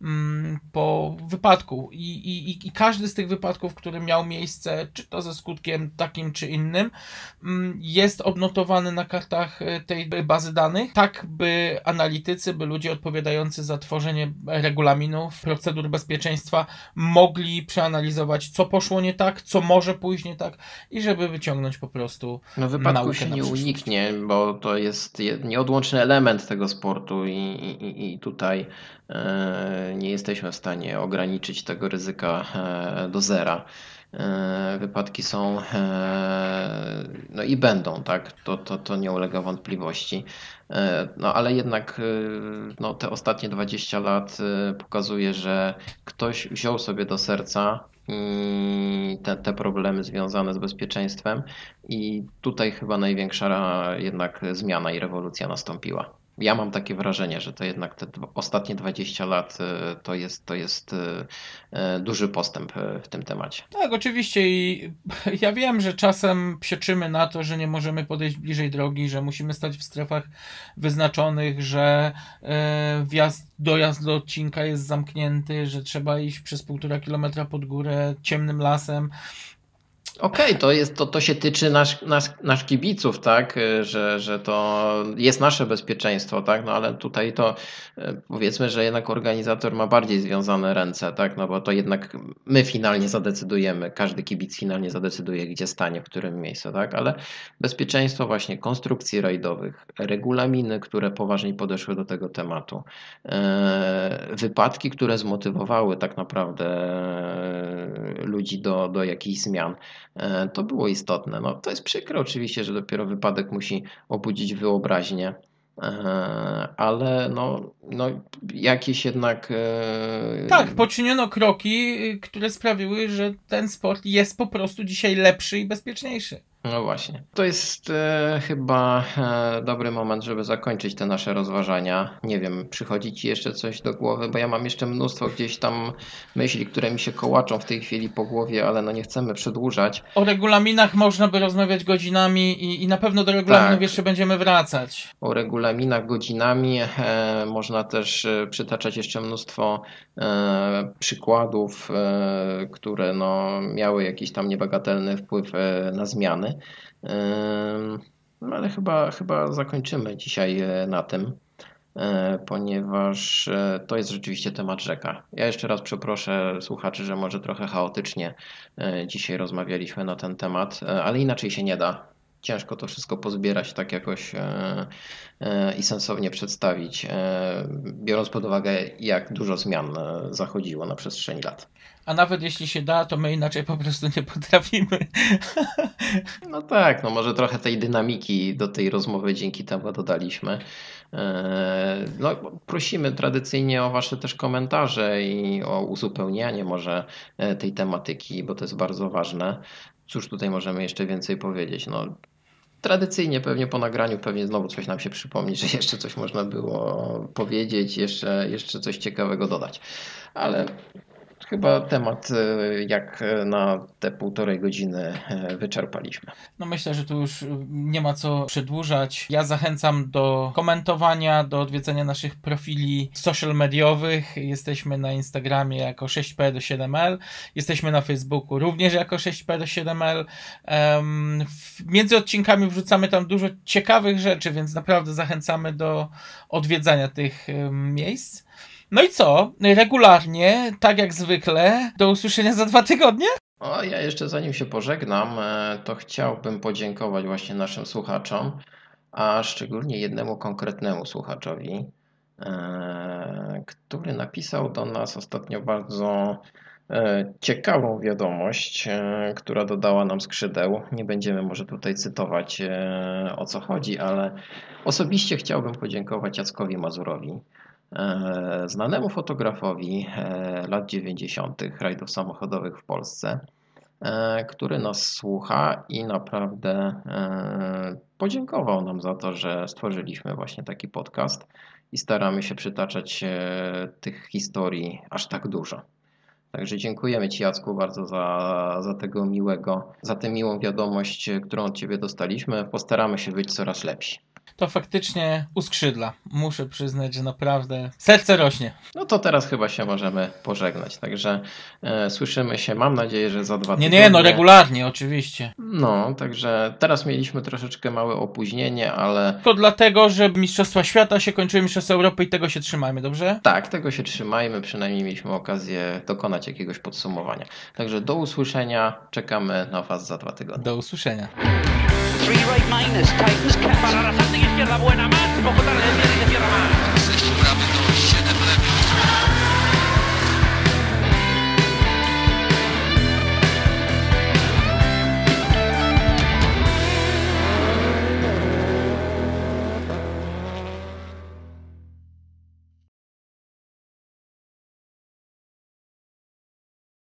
po wypadku i każdy z tych wypadków, który miał miejsce, czy to ze skutkiem takim czy innym, jest odnotowany na kartach tej bazy danych, tak by analitycy, by ludzie odpowiadający za tworzenie regulaminów, procedur bezpieczeństwa mogli przeanalizować, co poszło nie tak, co może pójść nie tak i żeby wyciągnąć po prostu wypadku naukę się na nie przyszłość. uniknie, bo to jest nieodłączny element tego sportu i tutaj nie jesteśmy w stanie ograniczyć tego ryzyka do zera. Wypadki są no i będą, tak? To nie ulega wątpliwości. No ale jednak te ostatnie 20 lat pokazuje, że ktoś wziął sobie do serca te problemy związane z bezpieczeństwem i tutaj chyba największa jednak zmiana i rewolucja nastąpiła. Ja mam takie wrażenie, że to jednak te ostatnie 20 lat to jest duży postęp w tym temacie. Tak, oczywiście i ja wiem, że czasem pieczymy na to, że nie możemy podejść bliżej drogi, że musimy stać w strefach wyznaczonych, że dojazd do odcinka jest zamknięty, że trzeba iść przez 1,5 kilometra pod górę ciemnym lasem. Okej, to się tyczy nasz kibiców, tak, że to jest nasze bezpieczeństwo, tak, no ale tutaj to powiedzmy, że jednak organizator ma bardziej związane ręce, tak, no bo to jednak my finalnie zadecydujemy, każdy kibic finalnie zadecyduje, gdzie stanie, w którym miejscu, tak, ale bezpieczeństwo właśnie konstrukcji rajdowych, regulaminy, które poważnie podeszły do tego tematu, wypadki, które zmotywowały tak naprawdę ludzi do jakichś zmian. To było istotne. No, to jest przykre oczywiście, że dopiero wypadek musi obudzić wyobraźnię, ale jakieś jednak... Tak, poczyniono kroki, które sprawiły, że ten sport jest po prostu dzisiaj lepszy i bezpieczniejszy. No właśnie. To jest chyba dobry moment, żeby zakończyć te nasze rozważania. Nie wiem, przychodzi Ci jeszcze coś do głowy, bo ja mam jeszcze mnóstwo gdzieś tam myśli, które mi się kołaczą w tej chwili po głowie, ale nie chcemy przedłużać. O regulaminach można by rozmawiać godzinami i na pewno do regulaminów jeszcze będziemy wracać. O regulaminach godzinami można też przytaczać jeszcze mnóstwo przykładów, które miały jakiś tam niebagatelny wpływ na zmiany. Ale chyba zakończymy dzisiaj na tym, ponieważ to jest rzeczywiście temat rzeka. Ja jeszcze raz przeproszę słuchaczy, że może trochę chaotycznie dzisiaj rozmawialiśmy na ten temat, ale inaczej się nie da. Ciężko to wszystko pozbierać tak jakoś i sensownie przedstawić, biorąc pod uwagę, jak dużo zmian zachodziło na przestrzeni lat. A nawet jeśli się da, to my inaczej po prostu nie potrafimy. No tak, może trochę tej dynamiki do tej rozmowy dzięki temu dodaliśmy. Prosimy tradycyjnie o Wasze też komentarze i o uzupełnianie może tej tematyki, bo to jest bardzo ważne. Cóż tutaj możemy jeszcze więcej powiedzieć? Tradycyjnie pewnie po nagraniu znowu coś nam się przypomni, że jeszcze coś można było powiedzieć, jeszcze coś ciekawego dodać. Ale chyba temat jak na te 1,5 godziny wyczerpaliśmy. No myślę, że tu już nie ma co przedłużać. Ja zachęcam do komentowania, do odwiedzenia naszych profili social mediowych. Jesteśmy na Instagramie jako 6P7L. Jesteśmy na Facebooku również jako 6P7L. Między odcinkami wrzucamy tam dużo ciekawych rzeczy, więc naprawdę zachęcamy do odwiedzania tych miejsc. No i co? Regularnie, tak jak zwykle, do usłyszenia za 2 tygodnie? O, ja jeszcze zanim się pożegnam, to chciałbym podziękować właśnie naszym słuchaczom, a szczególnie jednemu konkretnemu słuchaczowi, który napisał do nas ostatnio bardzo ciekawą wiadomość, która dodała nam skrzydeł. Nie będziemy może tutaj cytować, o co chodzi, ale osobiście chciałbym podziękować Jackowi Mazurowi, znanemu fotografowi lat 90. rajdów samochodowych w Polsce, który nas słucha i naprawdę podziękował nam za to, że stworzyliśmy właśnie taki podcast i staramy się przytaczać tych historii aż tak dużo. Także dziękujemy Ci, Jacku, bardzo za tę miłą wiadomość, którą od Ciebie dostaliśmy. Postaramy się być coraz lepsi. To faktycznie uskrzydla. Muszę przyznać, że naprawdę serce rośnie. No to teraz chyba się możemy pożegnać. Także słyszymy się, mam nadzieję, że za 2 tygodnie. Nie, no regularnie, oczywiście. No, także teraz mieliśmy troszeczkę małe opóźnienie, ale... To dlatego, że Mistrzostwa Świata się kończyły, Mistrzostwa Europy i tego się trzymajmy, dobrze? Tak, tego się trzymajmy. Przynajmniej mieliśmy okazję dokonać jakiegoś podsumowania. Także do usłyszenia. Czekamy na Was za 2 tygodnie. Do usłyszenia. Para la izquierda, buena más, poco tarde, izquierda más.